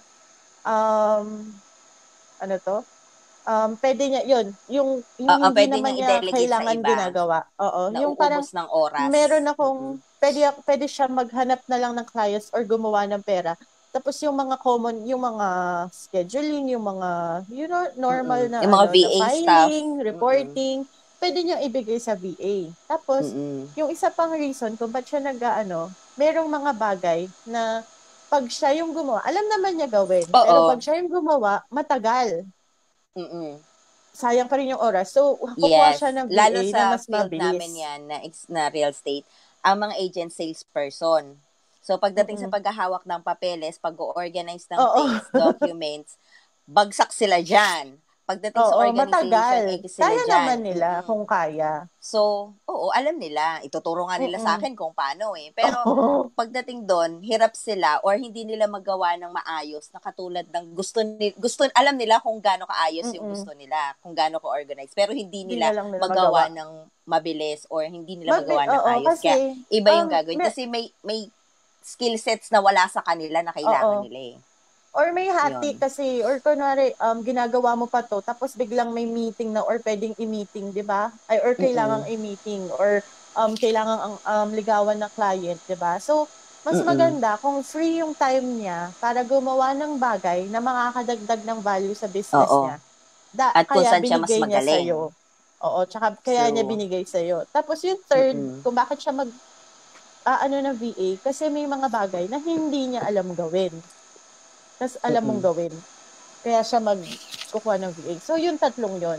ano to? Pwede niya, yung hindi Pwede naman niyang niya i-delegate sa kailangan iba ginagawa. Oo, na yung parang, uubos ng oras. meron akong, pwede siya maghanap na lang ng clients or gumawa ng pera. Tapos yung mga common, yung mga scheduling, yung mga, normal na Yung mga na VA stuff. filing, reporting, pwede niyang ibigay sa VA. Tapos, yung isa pang reason kung ba't siya merong mga bagay na pag siya yung gumawa, alam naman niya gawin. Pero pag Oo. siya yung gumawa, matagal. Mm-mm. Sayang pa rin yung oras. So, kukuha Yes. siya ng Lalo VA na sa mas field namin mabilis. yan na real estate, ang mga agent salesperson. So, pagdating sa paghahawak ng papeles, pag-organize ng Oo. things, documents, bagsak sila dyan. Pagdating sa Oo, organization, matagal. sila Kaya dyan. naman nila kung kaya. So, oo, alam nila. Ituturo nga nila sa akin kung paano eh. Pero, Oo. pagdating doon, hirap sila or hindi nila magawa ng maayos na katulad ng alam nila kung gaano kaayos yung gusto nila, kung gaano ka-organize. Pero hindi Hindi na nila lang nila magawa magawa. ng mabilis or hindi nila magawa ng Oo, ayos. kasi, Kaya, iba yung gagawin. Kasi may skill sets na wala sa kanila na kailangan oo. nila eh. Or may hati Yun. kasi, or kunwari, ginagawa mo pa to, tapos biglang may meeting na, or pwedeng i-meeting, di ba? Or kailangang i-meeting, or kailangang ligawan ng client, di ba? So, mas maganda kung free yung time niya para gumawa ng bagay na makakadagdag ng value sa business Oo. niya. At kung Kaya saan siya mas binigay niya magaling. sa'yo. Oo, tsaka kaya niya True. binigay sa'yo. Tapos yung third, kung bakit siya na VA, kasi may mga bagay na hindi niya alam gawin. Tapos alam mong gawin. Kaya siya kukuha ng VA. So, yung tatlong yun,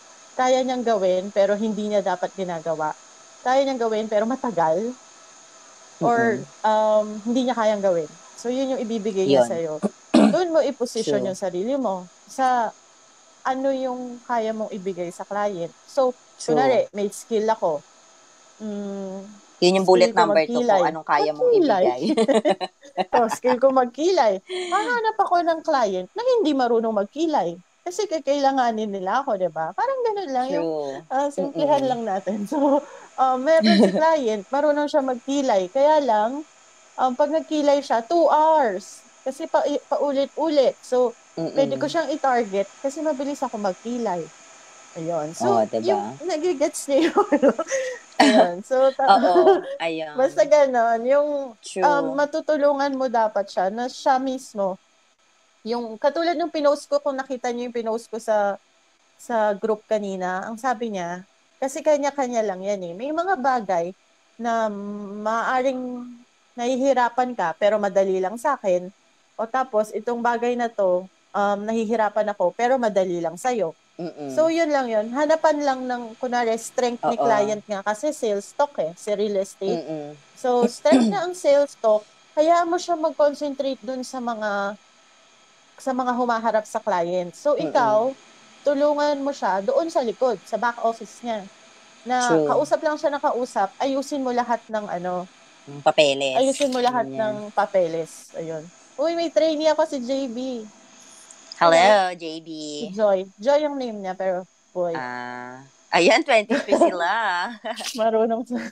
kaya niyang gawin, pero hindi niya dapat ginagawa. Kaya niyang gawin, pero matagal. or hindi niya kayang gawin. So, yun yung ibibigay niya sa'yo. Doon mo i-position yung sarili mo sa ano yung kaya mong ibigay sa client. So, kunwari, may skill ako. Yun yung bullet number 2 po. Anong kaya mong ibigay? Skill ko magkilay. Hahanap ako ng client na hindi marunong magkilay. Kasi kailanganin nila ako, di ba? Parang ganun lang. Yung simplihan lang natin. So, meron si client, marunong siya magkilay. Kaya lang, pag nagkilay siya, 2 hours. Kasi paulit-ulit. So, pwede ko siyang i-target kasi mabilis ako magkilay. Ayun. So, diba? yung nagigets niya yun. Ayun. So, ayun. Basta ganon. Yung matutulungan mo dapat siya na siya mismo. Yung katulad ng pinost ko, kung nakita niyo yung pinost ko sa group kanina, ang sabi niya, kasi kanya-kanya lang yan eh. May mga bagay na maaring nahihirapan ka pero madali lang sa akin. O tapos, itong bagay na to, nahihirapan ako pero madali lang sa'yo. So, yun lang yun. Hanapan lang ng, kunwari, strength ni client nga. Kasi sales talk si real estate. So, strength na ang sales talk, kaya mo siya mag-concentrate dun sa mga humaharap sa client. So, ikaw, tulungan mo siya doon sa likod, sa back office niya. Na kausap lang siya na kausap, ayusin mo lahat ng papeles. Ayusin mo lahat ng papeles. Ayun. Uy, may trainee ako si JB. Hello, JB. Si Joy. Joy yung name niya, pero boy. Ayan, 23 sila. Marunong sa...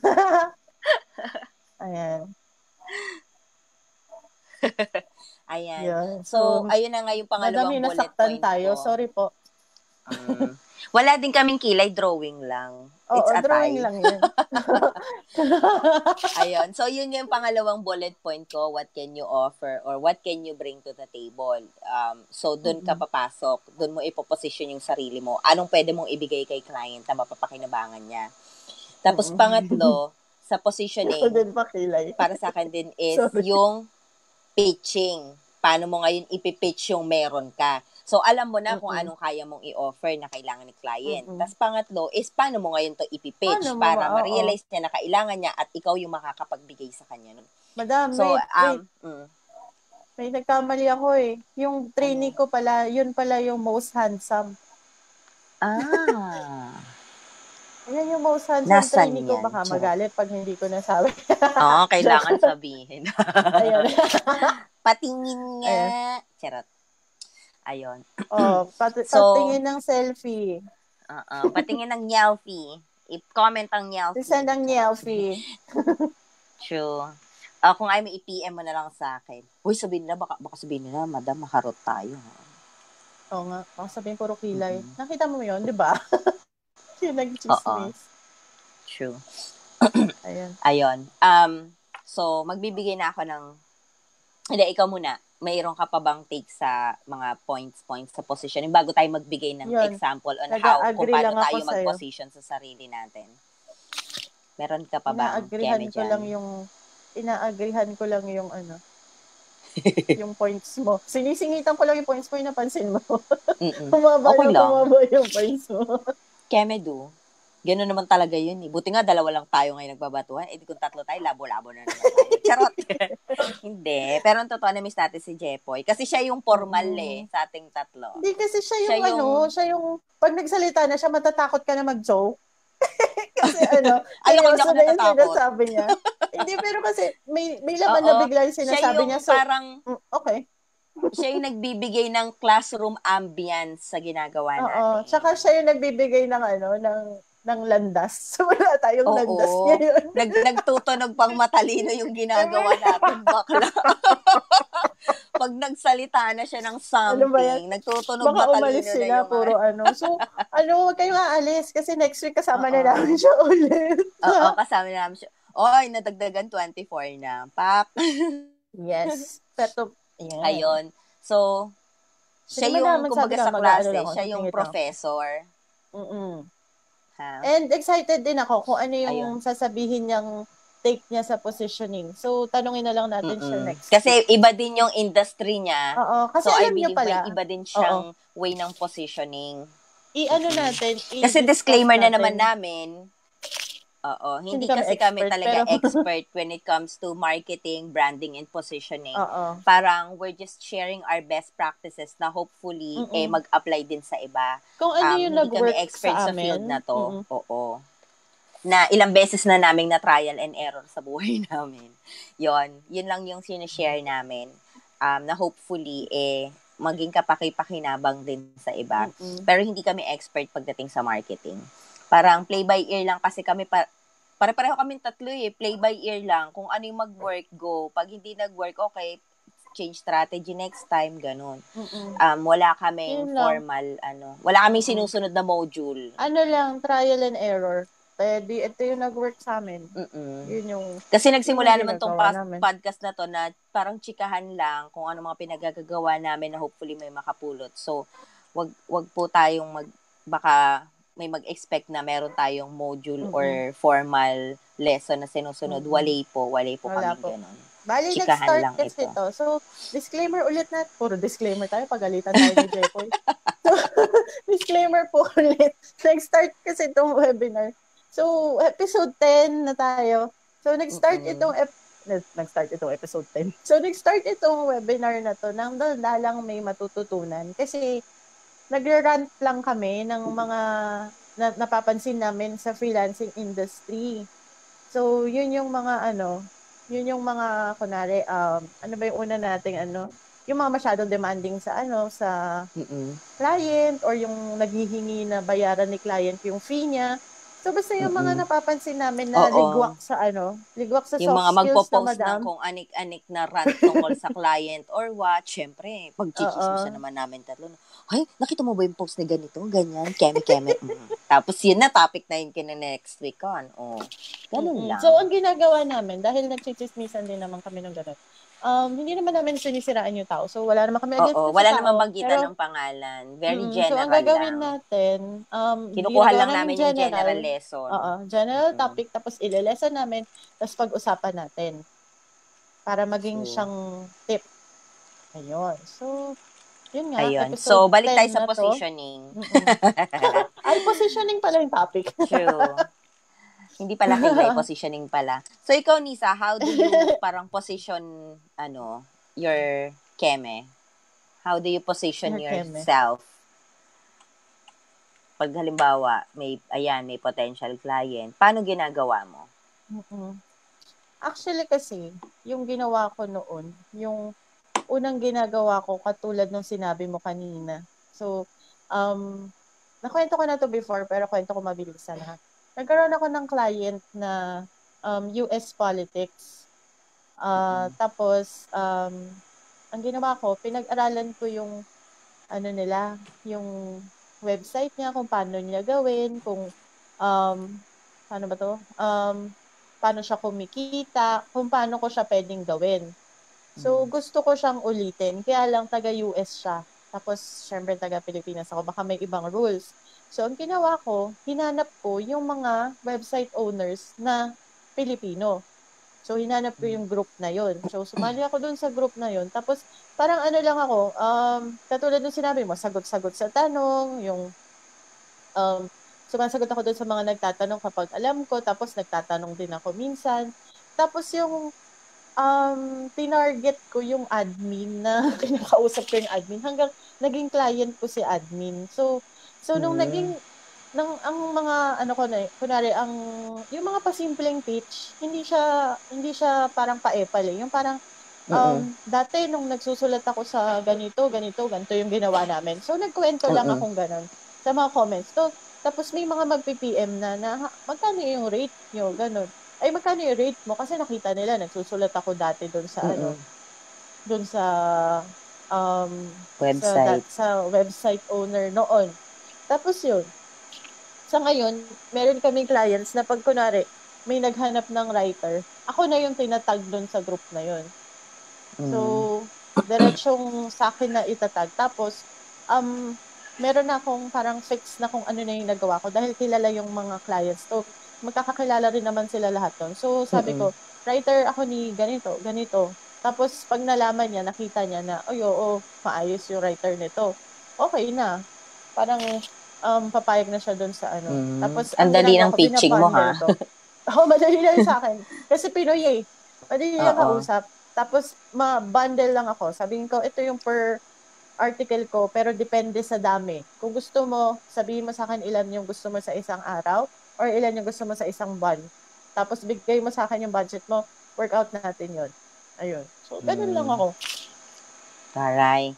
Ayan. Ayan. Yeah. So, ayun na nga yung pangalawang bullet point tayo. ko. Sorry po. Wala din kaming kilay, drawing lang. It's a drawing lang yan. Ayun. So, yun yung pangalawang bullet point ko. What can you offer or what can you bring to the table? So, dun ka papasok. Dun mo ipoposition yung sarili mo. Anong pwede mong ibigay kay client na mapapakinabangan niya? Tapos, pangatlo, sa positioning, para sa akin din is yung pitching. Paano mo ngayon ipipitch yung meron ka? So, alam mo na kung anong kaya mong i-offer na kailangan ni client. Tapos, pangatlo is paano mo ngayon to ipipitch para ma-realize niya na kailangan niya at ikaw yung makakapagbigay sa kanya. Madam, so, wait. May nagkamali ako eh. Yung trainee ko pala, yun pala yung most handsome. Ayan yung most handsome trainee ko. Baka magalit pag hindi ko nasabi. Kailangan sabihin. Ayun. Patingin nga. Charot. Ayun. Patingin ng selfie. Patingin ng nyelfie. I-comment ang nyelfie. Send ang nyelfie. True. Kung ay may i-PM mo na lang sa akin. Uy, sabihin nila, baka sabihin nila, madam, makarot tayo. Oo nga. Baka sabihin puro kilay. Nakita mo yun, di ba? Yung nag-chismis. True. Ayun. So, magbibigay na ako ng... Hindi, ikaw muna. Mayroon ka pa bang take sa mga points sa positioning bago tayo magbigay ng example on kung paano tayo mag-position sa sarili natin? Meron ka pa bang keme dyan? Inaagrihan ko lang yung yung points mo. Sinisingitan ko lang yung points mo, yung napansin mo. Humaba yung points mo. Keme do. Gano'n naman talaga yun eh. Buti nga, 2 lang tayo ngayon nagbabatuhan. Kung 3 tayo, labo-labo na naman tayo. Charot! Hindi. Pero ang totoo na miss natin si Jepoy. Kasi siya yung formal sa ating 3. Hindi, kasi siya yung pag nagsalita na siya, matatakot ka na mag-joke. Kasi ayoko niya ako natatakot. Sabi niya. Hindi, pero kasi may laman na bigla yung sinasabi niya. So, parang, okay. Siya yung nagbibigay ng classroom ambience sa ginagawa natin. Tsaka siya yung nagbibigay ng ng landas. So, wala tayong landas ngayon. Nagtutunog pang matalino yung ginagawa natin, bakla. Pag nagsalita na siya ng something, nagtutunog baka matalino umalis sila, na yung puro So, huwag kayong aalis kasi next week kasama na namin siya ulit. Kasama na namin siya. Oy, nadagdagan 24 na. Pak. Yes. Pero, ayun. So, siya yung, kumbaga sa klase, siya yung professor. And excited din ako kung ano yung sasabihin niyang take niya sa positioning. So, tanungin na lang natin siya next. Kasi iba din yung industry niya. Kasi so, alam I believe niya pala. Iba din siyang way ng positioning. Natin. Kasi disclaimer na naman namin, Oo, hindi kami kasi kami expert, talaga pero expert when it comes to marketing, branding, and positioning. oo. Parang we're just sharing our best practices na hopefully Mm. mag-apply din sa iba. Kung ano yung Hindi kami nag-work expert sa sa field na amin. to. Oo. Na ilang beses na naming na trial and error sa buhay namin. Yun lang yung sinishare namin. Na hopefully, maging kapaki-pakinabang din sa iba. Mm. Pero hindi kami expert pagdating sa marketing. Parang play by ear lang kasi kami pare-pareho kaming tatlo play by ear lang. Kung ano yung mag-work, go. Pag hindi nag-work, okay, change strategy next time, ganun. Wala kaming formal, wala kaming sinusunod na module. Ano lang, trial and error. Pwede, ito yung nag-work sa amin. Yun yung, kasi nagsimula naman tong podcast na to na parang chikahan lang kung ano mga pinagagagawa namin na hopefully may makapulot. So, wag po tayong baka may mag-expect na meron tayong module or formal lesson na sinusunod. Walay po kami ganun. Bali, chikahan nag-start lang kasi ito. So, disclaimer ulit na. Puro disclaimer tayo. Pagalitan tayo ni Jepoy. So, disclaimer po ulit. Nag-start kasi itong webinar. So, episode 10 na tayo. So, nag-start itong episode 10. So, nag-start itong webinar na to nang dalang may matututunan. Kasi, nag-rant lang kami ng mga napapansin namin sa freelancing industry. So, yun yung mga kunwari, ano ba yung una nating yung mga masyadong demanding sa sa client or yung naghihingi na bayaran ni client yung fee niya. So, basta yung mga napapansin namin na ligwak sa yung soft mga skills na magpo-post madam. ng kung anik-anik na rant tungkol sa client or what, syempre, pag-chichismisan naman namin tatlo. Ay, nakita mo ba yung post na ganito? Ganyan, keme-keme. Tapos yun na, topic na yun kina next week on. Ganun lang. So, ang ginagawa namin, dahil nagchichismisan din naman kami ng ganun, hindi naman namin sinisiraan yung tao. So, wala naman kami against sa tao. Wala naman banggitan ng pangalan. Very general so, ang gagawin lang. Natin, kinukuha lang namin yung general lesson. General topic, tapos ile-lesson namin, tapos pag-usapan natin. Para maging siyang tip. Ayun. So, yun nga. Ayun. Episode So, balik 10 tayo sa na positioning. Ay, positioning pala yung topic. True. Hindi pala kilay, positioning pala. So, ikaw, Nizza, how do you parang position, your keme? How do you position yourself? Pag halimbawa, may potential client, paano ginagawa mo? Actually kasi, yung ginawa ko noon, yung unang ginagawa ko, katulad ng sinabi mo kanina. So, nakwento ko na to before, pero kwento ko mabilisan ha. Nagkaroon ako ng client na US politics. Tapos, ang ginawa ko, pinag-aralan ko yung yung website niya, kung paano niya gawin, kung paano ba to? Paano siya kumikita, kung paano ko siya pwedeng gawin. So, gusto ko siyang ulitin. Kaya lang, taga-US siya. Tapos, syempre, taga-Pilipinas ako. Baka may ibang rules. So, ang ginawa ko, hinanap ko yung mga website owners na Pilipino. So, hinanap ko yung group na yon. So, sumali ako dun sa group na yon. Tapos, parang lang ako, katulad ng sinabi mo, sagot-sagot sa tanong, yung sumasagot ako dun sa mga nagtatanong kapag alam ko, tapos nagtatanong din ako minsan. Tapos yung tinarget ko yung admin na kinakausap ko yung admin hanggang naging client ko si admin. So nung ang mga kunwari yung mga pasimpleng pitch, hindi siya parang paepal yung parang dati nung nagsusulat ako sa ganito yung ginawa namin. So nagkwento lang akong ganun sa mga comments. So tapos may mga magpi-PM na magkano yung rate nyo, ganun. Ay, magkano yung rate mo? Kasi nakita nila, nagsusulat ako dati doon sa doon sa website. Sa website owner noon. Tapos yun, sa ngayon, meron kaming clients na pag kunwari, may naghanap ng writer, ako na yung tinatag doon sa group na yun. So, diretsong sa akin na itatag. Tapos, meron na akong parang fix na kung ano na yung nagawa ko dahil kilala yung mga clients. So, magkakakilala rin naman sila lahat doon. So, sabi ko, writer ako ni ganito, ganito. Tapos, pag nalaman niya, nakita niya na, oo, maayos yung writer nito. Okay na. Parang, papayag na siya doon sa ano. Tapos, ang dali ng pitching mo, ha? Madali lang sa akin. Kasi Pinoy eh. Madali lang Oo. kausap. Tapos, ma-bundle lang ako. Sabihin ko, ito yung per article ko, pero depende sa dami. Kung gusto mo, sabihin mo sa akin ilan yung gusto mo sa isang araw or ilan yung gusto mo sa isang buwan. Tapos, bigay mo sa akin yung budget mo, work out natin yun. Ayun. So, ganun lang ako. Taray.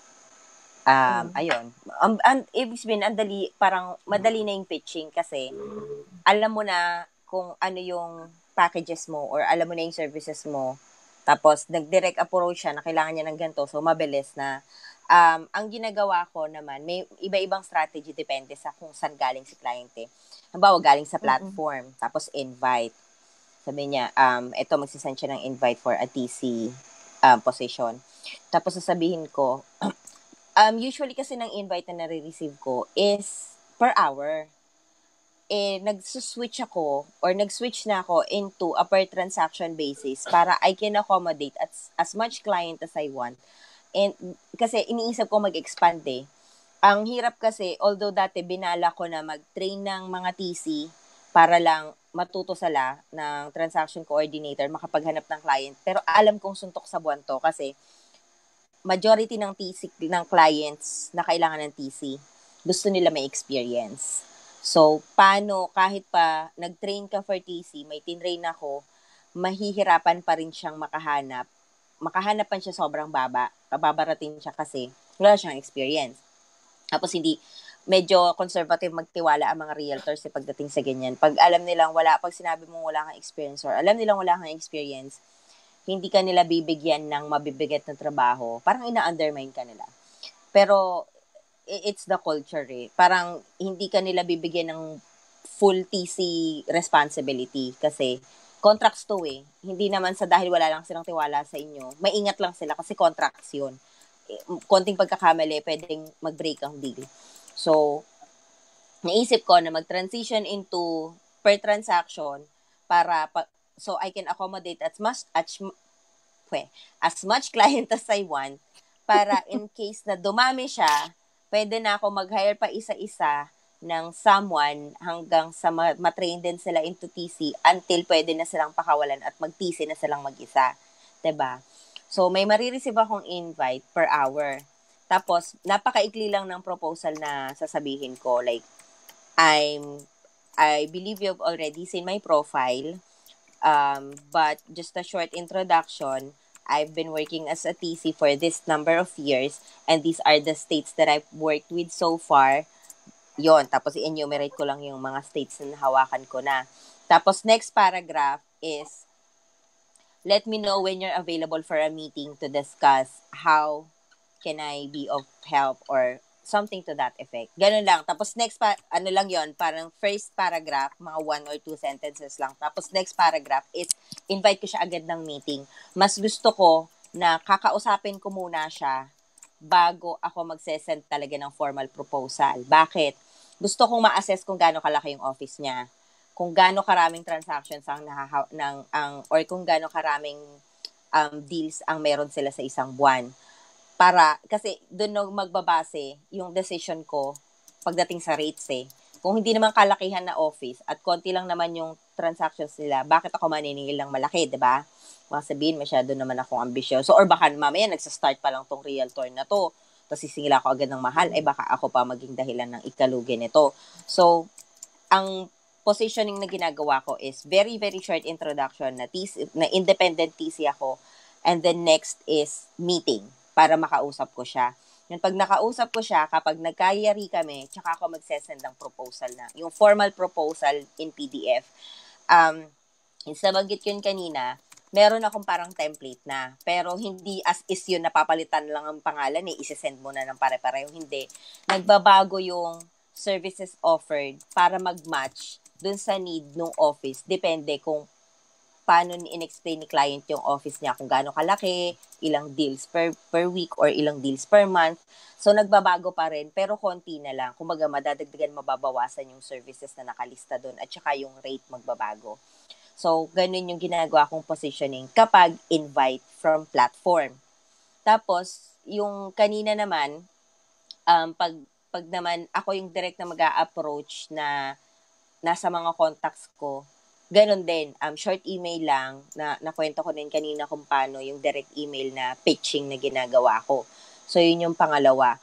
Ayun. Ibig sabihin, parang madali na yung pitching kasi alam mo na kung ano yung packages mo or alam mo na yung services mo. Tapos, nag-direct approach siya na kailangan niya ng ganito. So, mabilis na. Ang ginagawa ko naman, may iba-ibang strategy depende sa kung saan galing si kliyente. Halimbawa, galing sa platform, tapos invite. Sabi niya, ito magsisend siya ng invite for a TC position. Tapos, sasabihin ko, usually kasi ng invite na nare-receive ko is per hour. Nag-switch na ako into a per transaction basis para I can accommodate as much client as I want. And kasi iniisip ko mag-expand eh. Ang hirap kasi, although dati binala ko na mag-train ng mga TC para lang matuto sila ng transaction coordinator, makapaghanap ng client. Pero alam kong suntok sa buwan to kasi majority ng TC, ng clients na kailangan ng TC, gusto nila may experience. So, paano, kahit pa nag-train ka for TC, may tinrain ako, mahihirapan pa rin siyang makahanap. Makahanap pa siya sobrang baba. Babarating siya kasi wala siyang experience. Tapos medyo conservative magtiwala ang mga realtors pagdating sa ganyan. Pag alam nilang pag sinabi mo wala kang experience or alam nilang wala kang experience, hindi ka nila bibigyan ng mabibigat na trabaho. Parang ina-undermine ka nila. Pero, it's the culture eh. Parang hindi ka nila bibigyan ng full TC responsibility kasi contracts to eh. Hindi naman sa dahil wala lang silang tiwala sa inyo. Maingat lang sila kasi contracts yun. Konting pagkakamali, pwedeng mag-break ang deal. So, naisip ko na mag-transition into per transaction para so I can accommodate as much client as I want para in case na dumami siya, pwede na ako mag-hire pa isa-isa ng someone hanggang sa matrain din sila into TC until pwede na silang pakawalan at mag-TC na silang mag-isa. 'Di ba? So, may marireceive akong invite per hour. Tapos, napakaikli lang ng proposal na sasabihin ko. Like, I believe you've already seen my profile. But just a short introduction, I've been working as a TC for this number of years, and these are the states that I've worked with so far. Yon, tapos i-enumerate ko lang yung mga states na nahawakan ko na. Tapos next paragraph is, let me know when you're available for a meeting to discuss how can I be of help or something to that effect. Ganun lang. Tapos next lang yon, parang first paragraph, mga 1 or 2 sentences lang. Tapos next paragraph is, invite ko siya agad ng meeting. Mas gusto ko na kakausapin ko muna siya bago ako magsesend talaga ng formal proposal. Bakit? Gusto kong ma-assess kung gaano kalaki yung office niya. Kung gaano karaming transactions or kung gaano karaming deals ang meron sila sa isang buwan. Kasi doon magbabase yung decision ko pagdating sa rates eh. Kung hindi naman kalakihan na office at konti lang naman yung transactions nila, bakit ako maniningil ng malaki, di ba? Mga sabihin, masyado naman akong ambisyoso. Or baka mamaya, nagsastart pa lang tong realtor na to, tapos sisingil ako agad ng mahal, baka ako pa maging dahilan ng ikalugi nito. So, ang positioning na ginagawa ko is very, very short introduction na independent TC ako. And then next is meeting para makausap ko siya. Yung pag nakausap ko siya, kapag nagkayari kami, tsaka ako magsesend ng proposal na. Yung formal proposal in PDF. Sa banggit yun kanina, meron akong parang template na. Pero hindi as is yun, napapalitan lang ang pangalan eh. Isesend mo na ng pare-pareho. Hindi. Nagbabago yung services offered para mag-match dun sa need ng office. Depende kung paano in-explain ni client yung office niya, kung gaano kalaki, ilang deals per week or ilang deals per month. So, nagbabago pa rin, pero konti na lang. Kumbaga, madadagdagan, mababawasan yung services na nakalista doon at saka yung rate magbabago. So, ganun yung ginagawa kong positioning kapag invite from platform. Tapos, yung kanina naman, pag naman ako yung direct na mag-a-approach na nasa mga contacts ko, Ganon din, short email lang, na nakwento ko din kanina kung paano yung direct email na pitching na ginagawa ko. So, yun yung pangalawa.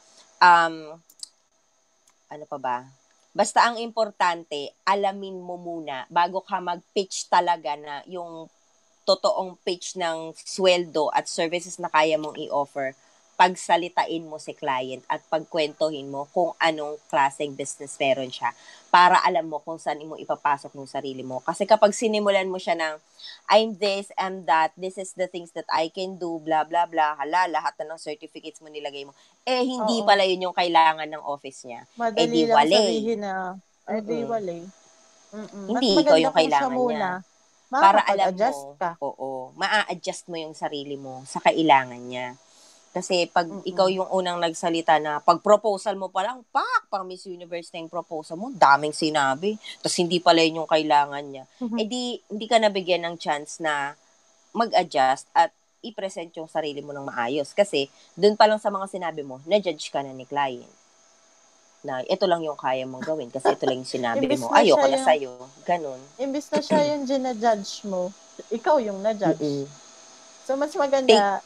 Ano pa ba? Basta ang importante, alamin mo muna, bago ka mag-pitch talaga na yung totoong pitch ng sweldo at services na kaya mong i-offer, pagsalitain mo si client at pagkwentuhin mo kung anong klaseng business meron siya para alam mo kung saan mo ipapasok yung sarili mo. Kasi kapag sinimulan mo siya ng, I'm this, I'm that, this is the things that I can do, blah, blah, blah, hala, lahat na ng certificates mo nilagay mo, hindi pala yun yung kailangan ng office niya. Madali Di lang wale. sabihin na, di wale. Mas Hindi ikaw maganda yung kung siya kailangan muna, niya. Para alam makakapag-adjust mo, ka. maa-adjust mo yung sarili mo sa kailangan niya. Kasi pag ikaw yung unang nagsalita na, pag proposal mo pa lang, pang Miss Universe na yung proposal mo, daming sinabi. Tapos hindi pala yun yung kailangan niya. Hindi ka nabigyan ng chance na mag-adjust at i-present yung sarili mo ng maayos. Kasi, dun pa lang sa mga sinabi mo, na-judge ka na ni client. Na ito lang yung kaya mong gawin kasi ito lang yung sinabi mo. Ayoko na sa'yo. Ganun. Imbis na siya yung ginajudge mo, ikaw yung na-judge. So, mas maganda,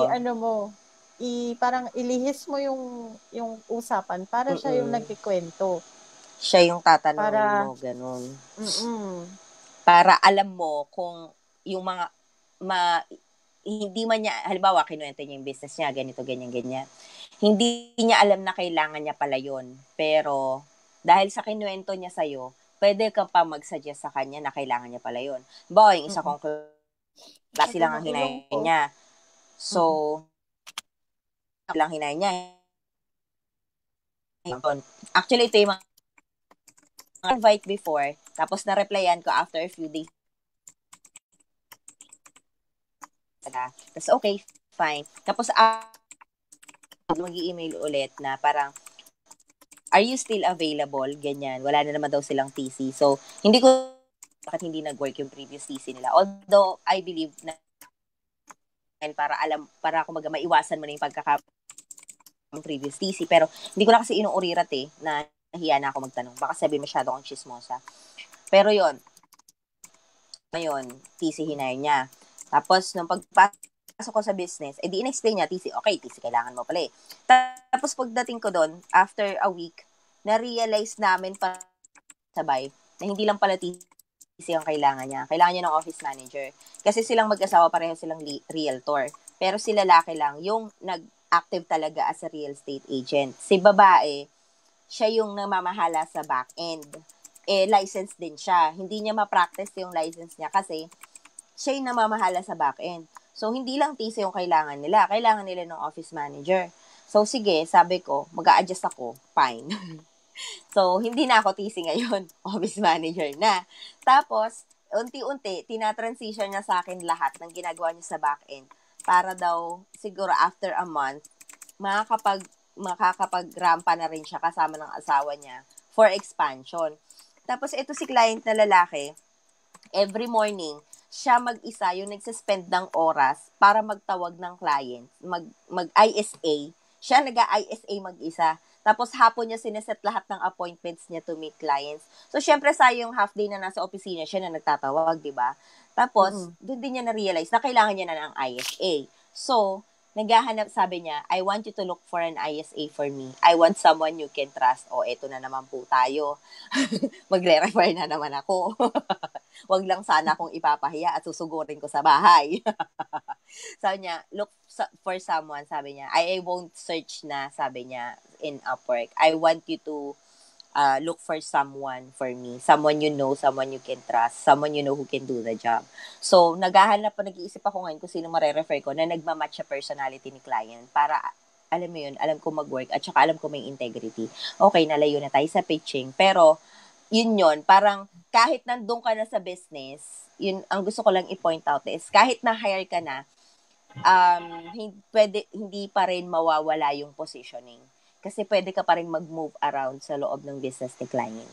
parang ilihis mo yung usapan para siya yung nagkikwento. Siya yung tatanungin mo, ganun. Para alam mo kung yung mga, hindi man niya, halimbawa, kinuwento niya yung business niya, ganito, ganyan, ganyan. Hindi niya alam na kailangan niya pala yun. Pero, dahil sa kinuwento niya sa'yo, pwede ka pa mag-suggest sa kanya na kailangan niya pala yun. Halimbawa, yung isa kong klase lang ang hinayin niya. So, lang hinayin niya. Actually, ito yung mga invite before, tapos na-replyan ko after a few days. Tapos, okay, fine. Tapos, mag-i-email ulit na parang, are you still available? Ganyan. Wala na naman daw silang TC. So, hindi ko bakit hindi nag-work yung previous TC nila. Although, I believe na para ako maiwasan mo na yung previous TC. Pero, hindi ko na kasi inuurirat na nahiya na ako magtanong. Baka sabi masyado akong chismosa. Pero yon, ngayon, TC hinay niya. Tapos, nung pagpasok ko sa business, di in-explain niya, TC, okay, TC kailangan mo pala Tapos, pagdating ko doon, after a week, na-realize namin pa sabay, na hindi lang pala TC ang kailangan niya. Kailangan niya ng office manager. Kasi silang mag-asawa, pareho silang realtor. Pero si lalaki lang, yung nag-active talaga as a real estate agent. Si babae, siya yung namamahala sa back-end. License din siya. Hindi niya ma-practice yung license niya kasi siya yung namamahala sa back-end. So, hindi lang TC yung kailangan nila. Kailangan nila ng office manager. So, sige, sabi ko, mag-a-adjust ako. Fine. So, hindi na ako TC ngayon. Office manager na. Tapos, unti-unti, tinatransition niya sa akin lahat ng ginagawa niya sa back-end para daw, siguro after a month, makakapag-rampa na rin siya kasama ng asawa niya for expansion. Tapos, ito si client na lalaki, every morning, siya mag-isa yung nagsispend ng oras para magtawag ng client, mag-ISA. Siya nag-ISA mag-isa. Tapos, hapon niya sineset lahat ng appointments niya to meet clients. So, syempre, sayang half day na nasa opisina siya na nagtatawag, di ba? Tapos, doon din niya na-realize na kailangan niya na ng ISA. So, naghahanap, sabi niya, I want you to look for an ISA for me. I want someone you can trust. Eto na naman po tayo. Magre-refer na naman ako. Wag lang sana akong ipapahiya at susugurin ko sa bahay. Sabi niya, look for someone, sabi niya. I won't search na, sabi niya, in Upwork. I want you to look for someone for me. Someone you know, someone you can trust, someone you know who can do the job. So, nag-iisip ako ngayon kung sino mare-refer ko na nagmamatch sa personality ni client para, alam mo yun, alam ko mag-work at saka alam ko may integrity. Okay, nalayo na tayo sa pitching. Pero, yun, parang kahit nandun ka na sa business, yun, ang gusto ko lang i-point out is, kahit na-hire ka na, hindi pa rin mawawala yung positioning. Kasi pwede ka pa rin mag-move around sa loob ng business ni client.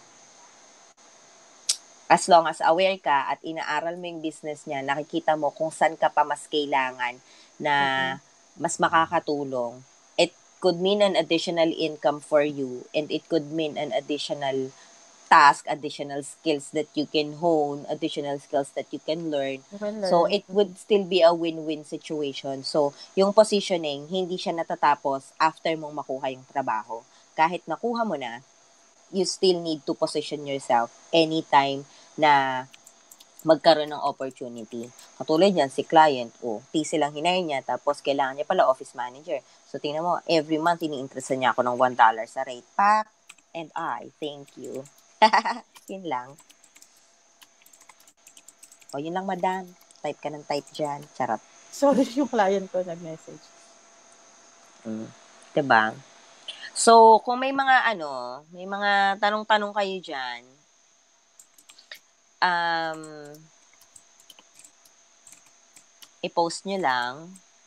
As long as aware ka at inaaral mo yung business niya, nakikita mo kung saan ka pa mas kailangan na mas makakatulong. It could mean an additional income for you and it could mean an additional task, additional skills that you can hone, additional skills that you can learn. So, it would still be a win-win situation. So, yung positioning, hindi siya natatapos after mong makuha yung trabaho. Kahit nakuha mo na, you still need to position yourself anytime na magkaroon ng opportunity. Katulad yan, si client, TC lang hinay niya, tapos kailangan niya pala office manager. So, tingnan mo, every month, ini-interest niya ako ng $1 sa rate pack, and thank you. Yun lang. Yun lang, madam. Type ka ng type dyan. Charot. Sorry, yung client ko nag-message. Diba? So, kung may mga may mga tanong-tanong kayo dyan, i-post nyo lang.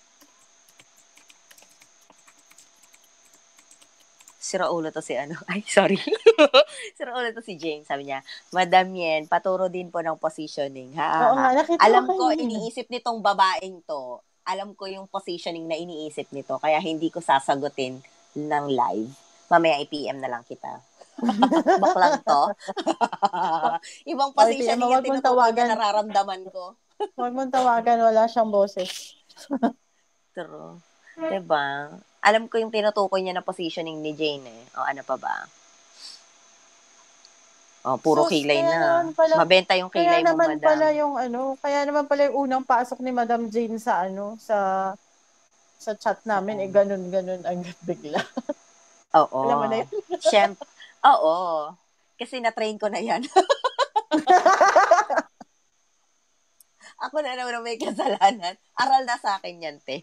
Siraulo to si Ay, sorry. Siraulo to si James. Sabi niya, Madam Yen, paturo din po ng positioning. Oo nga, nakita alam ko iniisip nitong babaeng to. Alam ko yung positioning na iniisip nito. Kaya hindi ko sasagutin ng live. Mamaya i-PM na lang kita. Baklang to. Ibang positioning yung tinutukoy niya, nararamdaman ko. Huwag mong tawagan, wala siyang boses. True. Diba? Alam ko yung tinutukoy niya na positioning ni Jane ano pa ba? Puro kilay na. Mabenta yung kilay mo, madam. Kaya naman pala yung unang pasok ni Madam Jane sa sa chat namin, ganun-ganun agad bigla. Oo. Alam mo na yun? Oo. Kasi na-train ko na yan. Ako na naman may kasalanan. Aral na sa akin yan, te.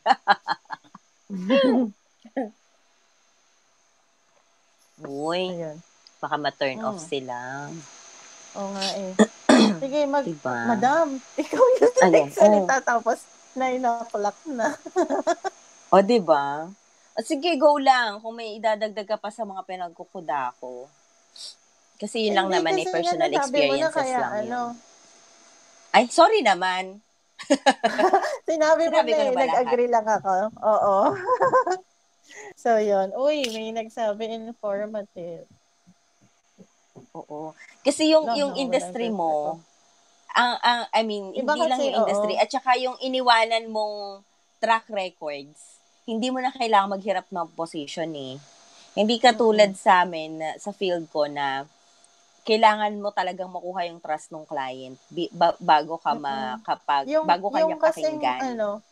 Uy, baka ma-turn off sila. Oo nga eh. Sige, diba? Madam, ikaw yung nagsalita tapos 9 o'clock na. Diba? Sige, go lang. Kung may idadagdag ka pa sa mga pinagkukuda ko. Kasi yun lang naman personal experiences lang yun. Ay, sorry naman. Sinabi mo na nag-agree lang ako. Oo. So, yun. Uy, may nagsabi informative. Oo. Kasi yung industry mo, hindi lang yung industry, at saka yung iniwanan mong track records, hindi mo na kailangan maghirap ng position eh. Hindi katulad sa amin, sa field ko na kailangan mo talagang makuha yung trust ng client bago ka bago ka niya pakinggan.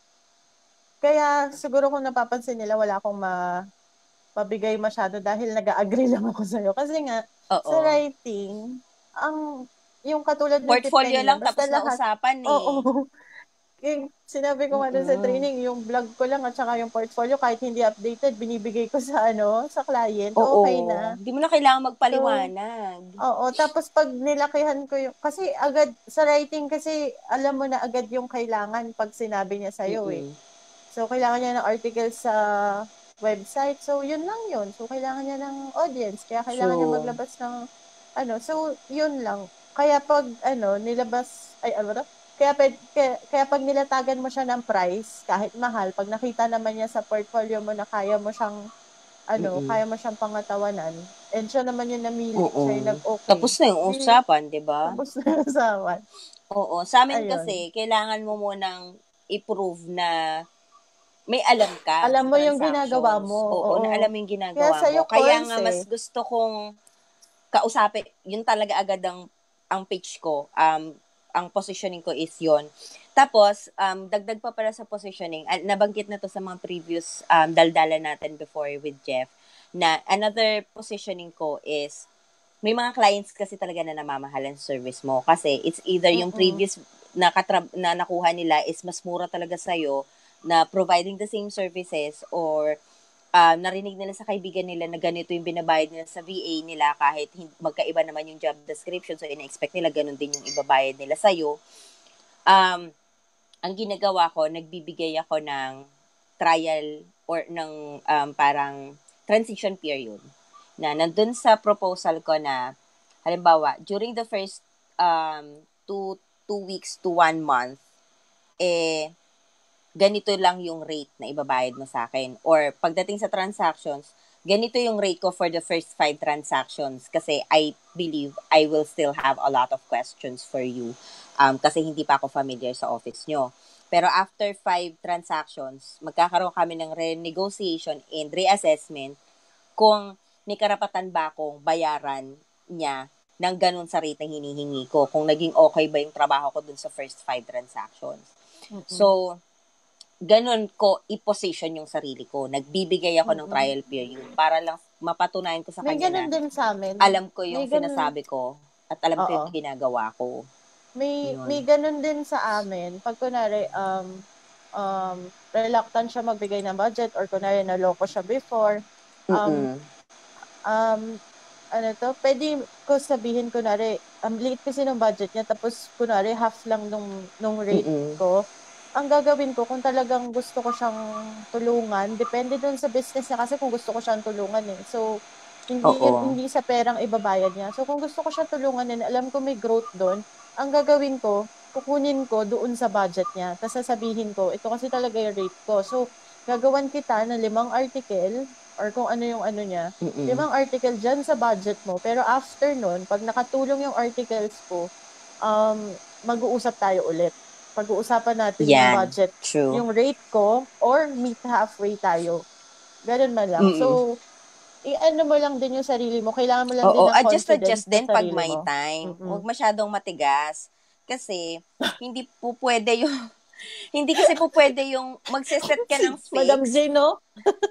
Kaya siguro kung napapansin nila, wala akong mabigay masyado dahil nag-agree lang ako sa'yo. Kasi nga, sa writing, yung katulad ng portfolio lang tapos na usapan eh. Oo. Sinabi ko nga sa training, yung blog ko lang at saka yung portfolio, kahit hindi updated, binibigay ko sa client, okay na. Hindi mo na kailangan magpaliwanag. Oo, tapos pag nilakihan ko kasi agad, sa writing kasi, alam mo na agad yung kailangan pag sinabi niya sa'yo eh. So, kailangan niya ng article sa website. So, yun lang yun. So, kailangan niya ng audience. Kaya kailangan niya maglabas ng So, yun lang. Kaya pag nilabas, kaya pag nilatagan mo siya ng price, kahit mahal, pag nakita naman niya sa portfolio mo na kaya mo siyang pangatawanan, and siya naman yung namili, siya yung nag-okay. Tapos na yung usapan, di ba? Tapos na yung usapan. Oo. Sa amin kasi, kailangan mo munang i-prove na may alam ka. Alam mo yung ginagawa mo. Oo, na alam mo yung ginagawa mo. Kaya nga mas gusto kong kausapin, yun talaga agad ang pitch ko. Ang positioning ko is yon. Tapos, dagdag pa pala sa positioning, nabanggit na to sa mga previous daldalan natin before with Jeff, na another positioning ko is, may mga clients kasi talaga na namamahalan sa service mo. Kasi it's either yung previous na nakuha nila is mas mura talaga sa'yo, na providing the same services, or narinig nila sa kaibigan nila na ganito yung binabayad nila sa VA nila kahit magkaiba naman yung job description. So, ina-expect nila ganun din yung ibabayad nila sa'yo. Ang ginagawa ko, nagbibigay ako ng trial or ng parang transition period. Na nandun sa proposal ko na, halimbawa, during the first 2 weeks to 1 month, ganito lang yung rate na ibabayad mo sa akin. Or pagdating sa transactions, ganito yung rate ko for the first 5 transactions kasi I believe I will still have a lot of questions for you kasi hindi pa ako familiar sa office nyo. Pero after 5 transactions, magkakaroon kami ng renegotiation and reassessment kung may karapatan ba akong bayaran niya ng ganun sa rate na hinihingi ko, kung naging okay ba yung trabaho ko dun sa first 5 transactions. Mm-hmm. So, ganun ko i-position yung sarili ko. Nagbibigay ako ng trial period para lang mapatunayan ko sa kanya na din sa amin. Alam ko yung sinasabi ko at alam ko yung ginagawa ko. May ganun din sa amin. Pag kunwari, reluctant siya magbigay ng budget or kunwari naloko siya before, pwede ko sabihin kunwari, late kasi ng budget niya, tapos kunwari half lang nung rate ko. Ang gagawin ko, kung talagang gusto ko siyang tulungan, depende dun sa business niya kasi kung gusto ko siyang tulungan eh. So, hindi sa perang ibabayad niya. So, kung gusto ko siyang tulungan and alam ko may growth doon, ang gagawin ko, kukunin ko doon sa budget niya. Tapos sasabihin ko, ito kasi talaga yung rate ko. So, gagawan kita ng 5 article or kung ano yung ano niya, 5 article dyan sa budget mo. Pero after nun, pag nakatulong yung articles ko, mag-uusap tayo ulit. Pag-uusapan natin yung budget, yung rate ko, or meet halfway tayo. Ganun man lang. So, i-ano mo lang din yung sarili mo. Kailangan mo lang din ng confidence adjust din sa pag sarili may mo. time. Huwag masyadong matigas. Kasi, hindi po pwede yung, hindi kasi po pwede yung magsiset ka ng fix. Madam J, no?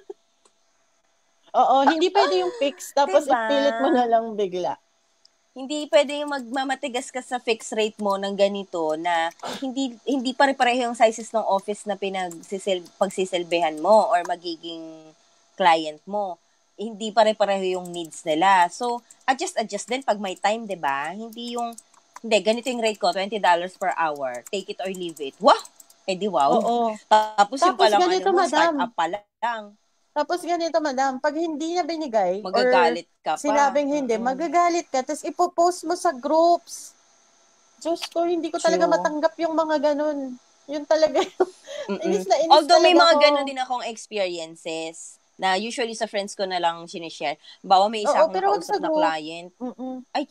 Oo, hindi pwede yung fix, tapos diba? ipilit mo na lang bigla. Hindi pwede yung magmamatigas ka sa fixed rate mo ng ganito na hindi pare-pareho yung sizes ng office na pagsisilbihan mo or magiging client mo. Hindi pare-pareho yung needs nila. So, adjust din pag may time, 'di ba? Hindi, ganito yung rate ko, $20 per hour. Take it or leave it. Wow! Di wow. Oo. Tapos yung palang ganito, start up pa lang. Tapos ganito, madam, pag hindi niya binigay magagalit ka pa. Sinabing hindi, magagalit ka, tapos ipopost mo sa groups. Diyos ko, hindi ko talaga matanggap yung mga ganun. Yun talaga yung, inis na inis. Although may mga ganun din akong experiences na usually sa friends ko na lang sinishare. Bawa may isa akong kausap na client. Ay,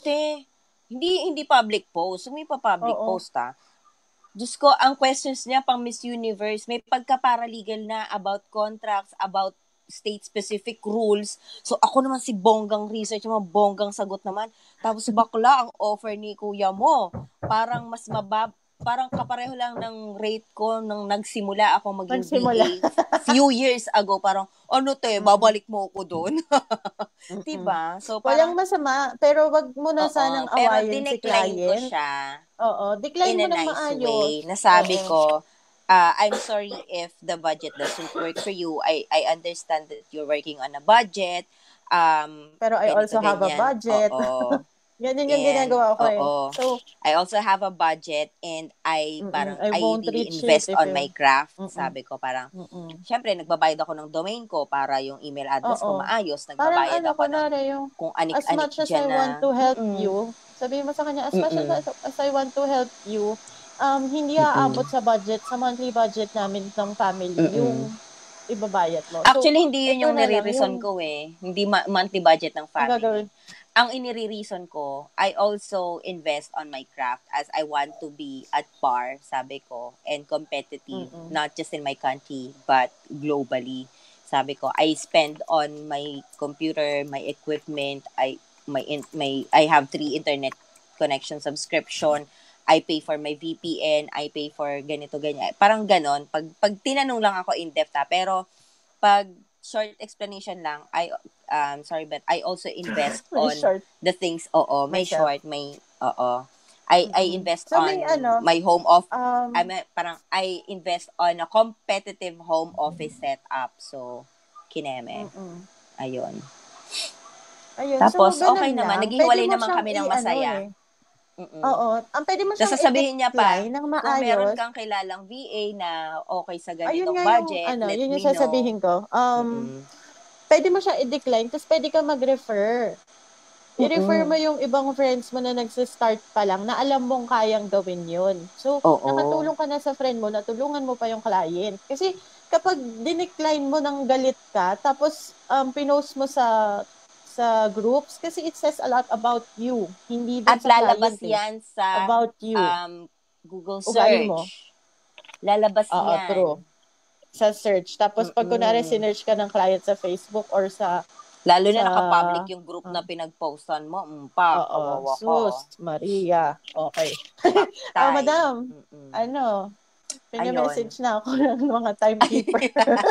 hindi public post. May pa-public post, Diyos ko, ang questions niya pang Miss Universe, may pagka-paralegal na about contracts, about state-specific rules. So, ako naman si bonggang research, mga bonggang sagot naman. Tapos, bakla, ang offer ni kuya mo, parang mas parang kapareho lang ng rate ko nung nagsimula ako maging VA few years ago. Parang, babalik mo ako doon. Diba? So, parang, walang masama, pero wag mo na sanang awayin si client. Pero dinecline ko siya. Decline mo ng nice maayos. Way. Nasabi ko, I'm sorry if the budget doesn't work for you. I understand that you're working on a budget. Pero I also have a budget. Ganyan yung ginagawa ko So, I also have a budget and I really invest on my craft. Sabi ko parang, syempre, nagbabayad ako ng domain ko para yung email address ko maayos. Nagbabayad ako ng kung as much as I want to help you, sabihin mo sa kanya, as much as I want to help you, hindi aabot sa monthly budget namin ng family, yung ibabayad mo. Actually, hindi yun yung nire-reason ko eh. Hindi monthly budget ng family. Ang inire-reason ko, I also invest on my craft as I want to be at par, sabi ko, and competitive, not just in my country, but globally. Sabi ko, I spend on my computer, my equipment, I have 3 internet connection subscription, I pay for my VPN, I pay for ganito, ganyan. Parang ganon. Pag tinanong lang ako in-depth pero pag short explanation lang, sorry, but I also invest on the things, may short, I invest on my home I invest on a competitive home office setup. So, kineme. Ayun. Tapos, so, okay naman. Naghiwalay naman kami ng masaya. Ang pwede mo siyang sasabihin niya pa, ng maayos. Kung meron kang kilalang VA na okay sa ganitong budget, let me know. Yun yung sasabihin ko. Pwede mo siyang i-decline, tapos pwede ka mag-refer. I-refer mo yung ibang friends mo na nagsistart pa lang na alam mong kayang gawin yun. So, nakatulong ka na sa friend mo, natulungan mo pa yung client. Kasi, kapag dinecline mo ng galit ka, tapos pinost mo sa groups, kasi it says a lot about you. Hindi dun At sa lalabas client yan sa about you. Google Ugali mo. search. Lalabas Oo, yan. true. Sa search. Tapos pag kunwari sinearch ka ng client sa Facebook or sa lalo na naka-public yung group na pinag-postan mo, kawawa ka. Sus, Maria. Okay. Patay. Madam, pinamessage na ako ng mga timekeeper.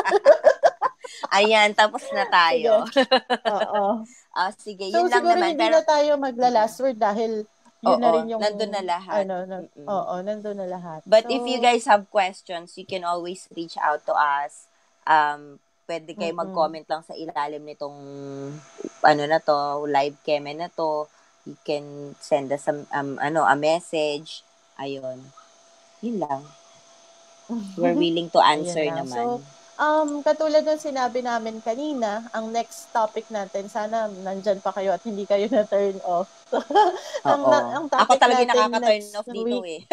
Ayan, tapos na tayo. Sige. Oo. Sige, So, yun lang siguro naman. hindi Pero, na tayo magla-last word dahil yun na rin yung nandun na lahat. nandun na lahat. But if you guys have questions, you can always reach out to us. Pwede kayo mag-comment lang sa ilalim nitong live keme na to. You can send us a message. Ayun. Yun lang. We're willing to answer naman. So, katulad ng sinabi namin kanina, ang next topic natin, sana nandyan pa kayo at hindi kayo na-turn off. ang topic ako talaga natin nakaka-turn next off dito week,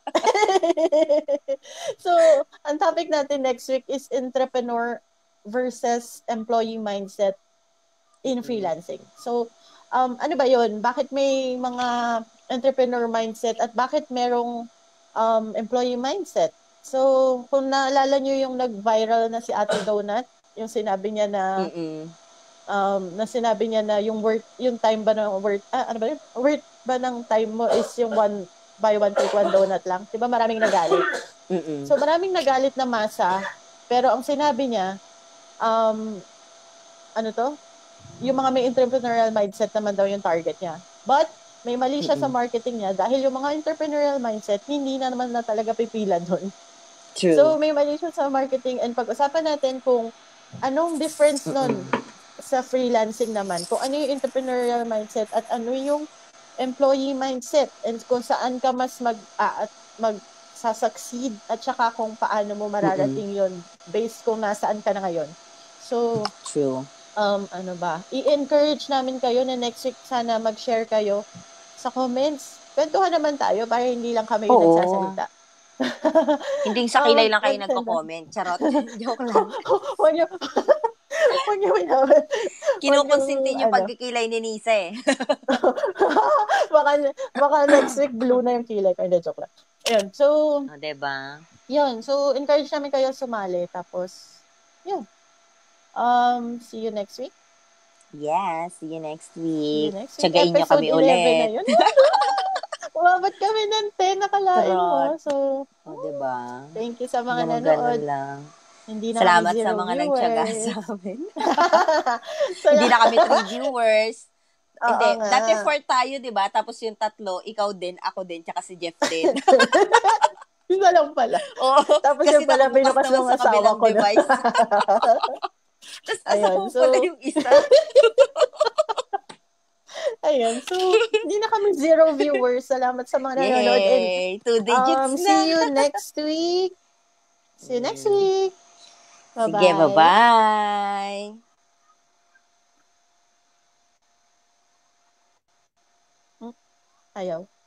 So, ang topic natin next week is entrepreneur versus employee mindset in freelancing. So, ano ba yun? Bakit may mga entrepreneur mindset at bakit merong employee mindset? So, kung naalala nyo yung nag-viral na si Ate Donut, yung sinabi niya na yung time ba ng worth ba ng time mo is yung buy one take one donut lang. 'Di ba maraming nagalit? So maraming nagalit na masa, pero ang sinabi niya yung mga may entrepreneurial mindset naman daw yung target niya. But may mali siya sa marketing niya dahil yung mga entrepreneurial mindset hindi na naman na talaga pipila doon. True. So may mali siya sa marketing, and pag-usapan natin kung anong difference nun sa freelancing naman, kung ano yung entrepreneurial mindset at ano yung employee mindset, and kung saan ka mas magsasucceed at saka kung paano mo mararating yun based kung nasaan ka na ngayon. So, true. I-encourage namin kayo na next week sana mag-share kayo sa comments. Kwentuhan naman tayo para hindi lang kami yung nagsasalita. Hindi sa kilay lang kayo nagko-comment. Charot. Joke lang. Huwag niyo minaman. Kinukonsinti yung pagkikilay ni Nizza eh. baka next week blue na yung kilay ko. Hindi, joke lang. Ayun. So, diba? Yun. So, encourage namin kayo sumali. Tapos, yun. See you next week. Yes, see you next week. Tsagain nyo kami ulit. Na yun. Umabot kami ng 10, nakalain mo. So, diba? Thank you sa mga nanood. Hindi na salamat sa mga nagtyaga sa amin. Hindi na kami 3 viewers. Hindi, dati 4 tayo, diba? Tapos yung 3, ikaw din, ako din, tsaka si Jeff din. Yun na lang pala. Tapos kasi yung pala binukas ng asawa ko na. Tapos asawa pala yung isa. Ayun. So, hindi na kami 0 viewers. Salamat sa mga nanonood. Yay! 2 digits na. See you next week. Bye-bye. Sige, bye-bye. Ayaw.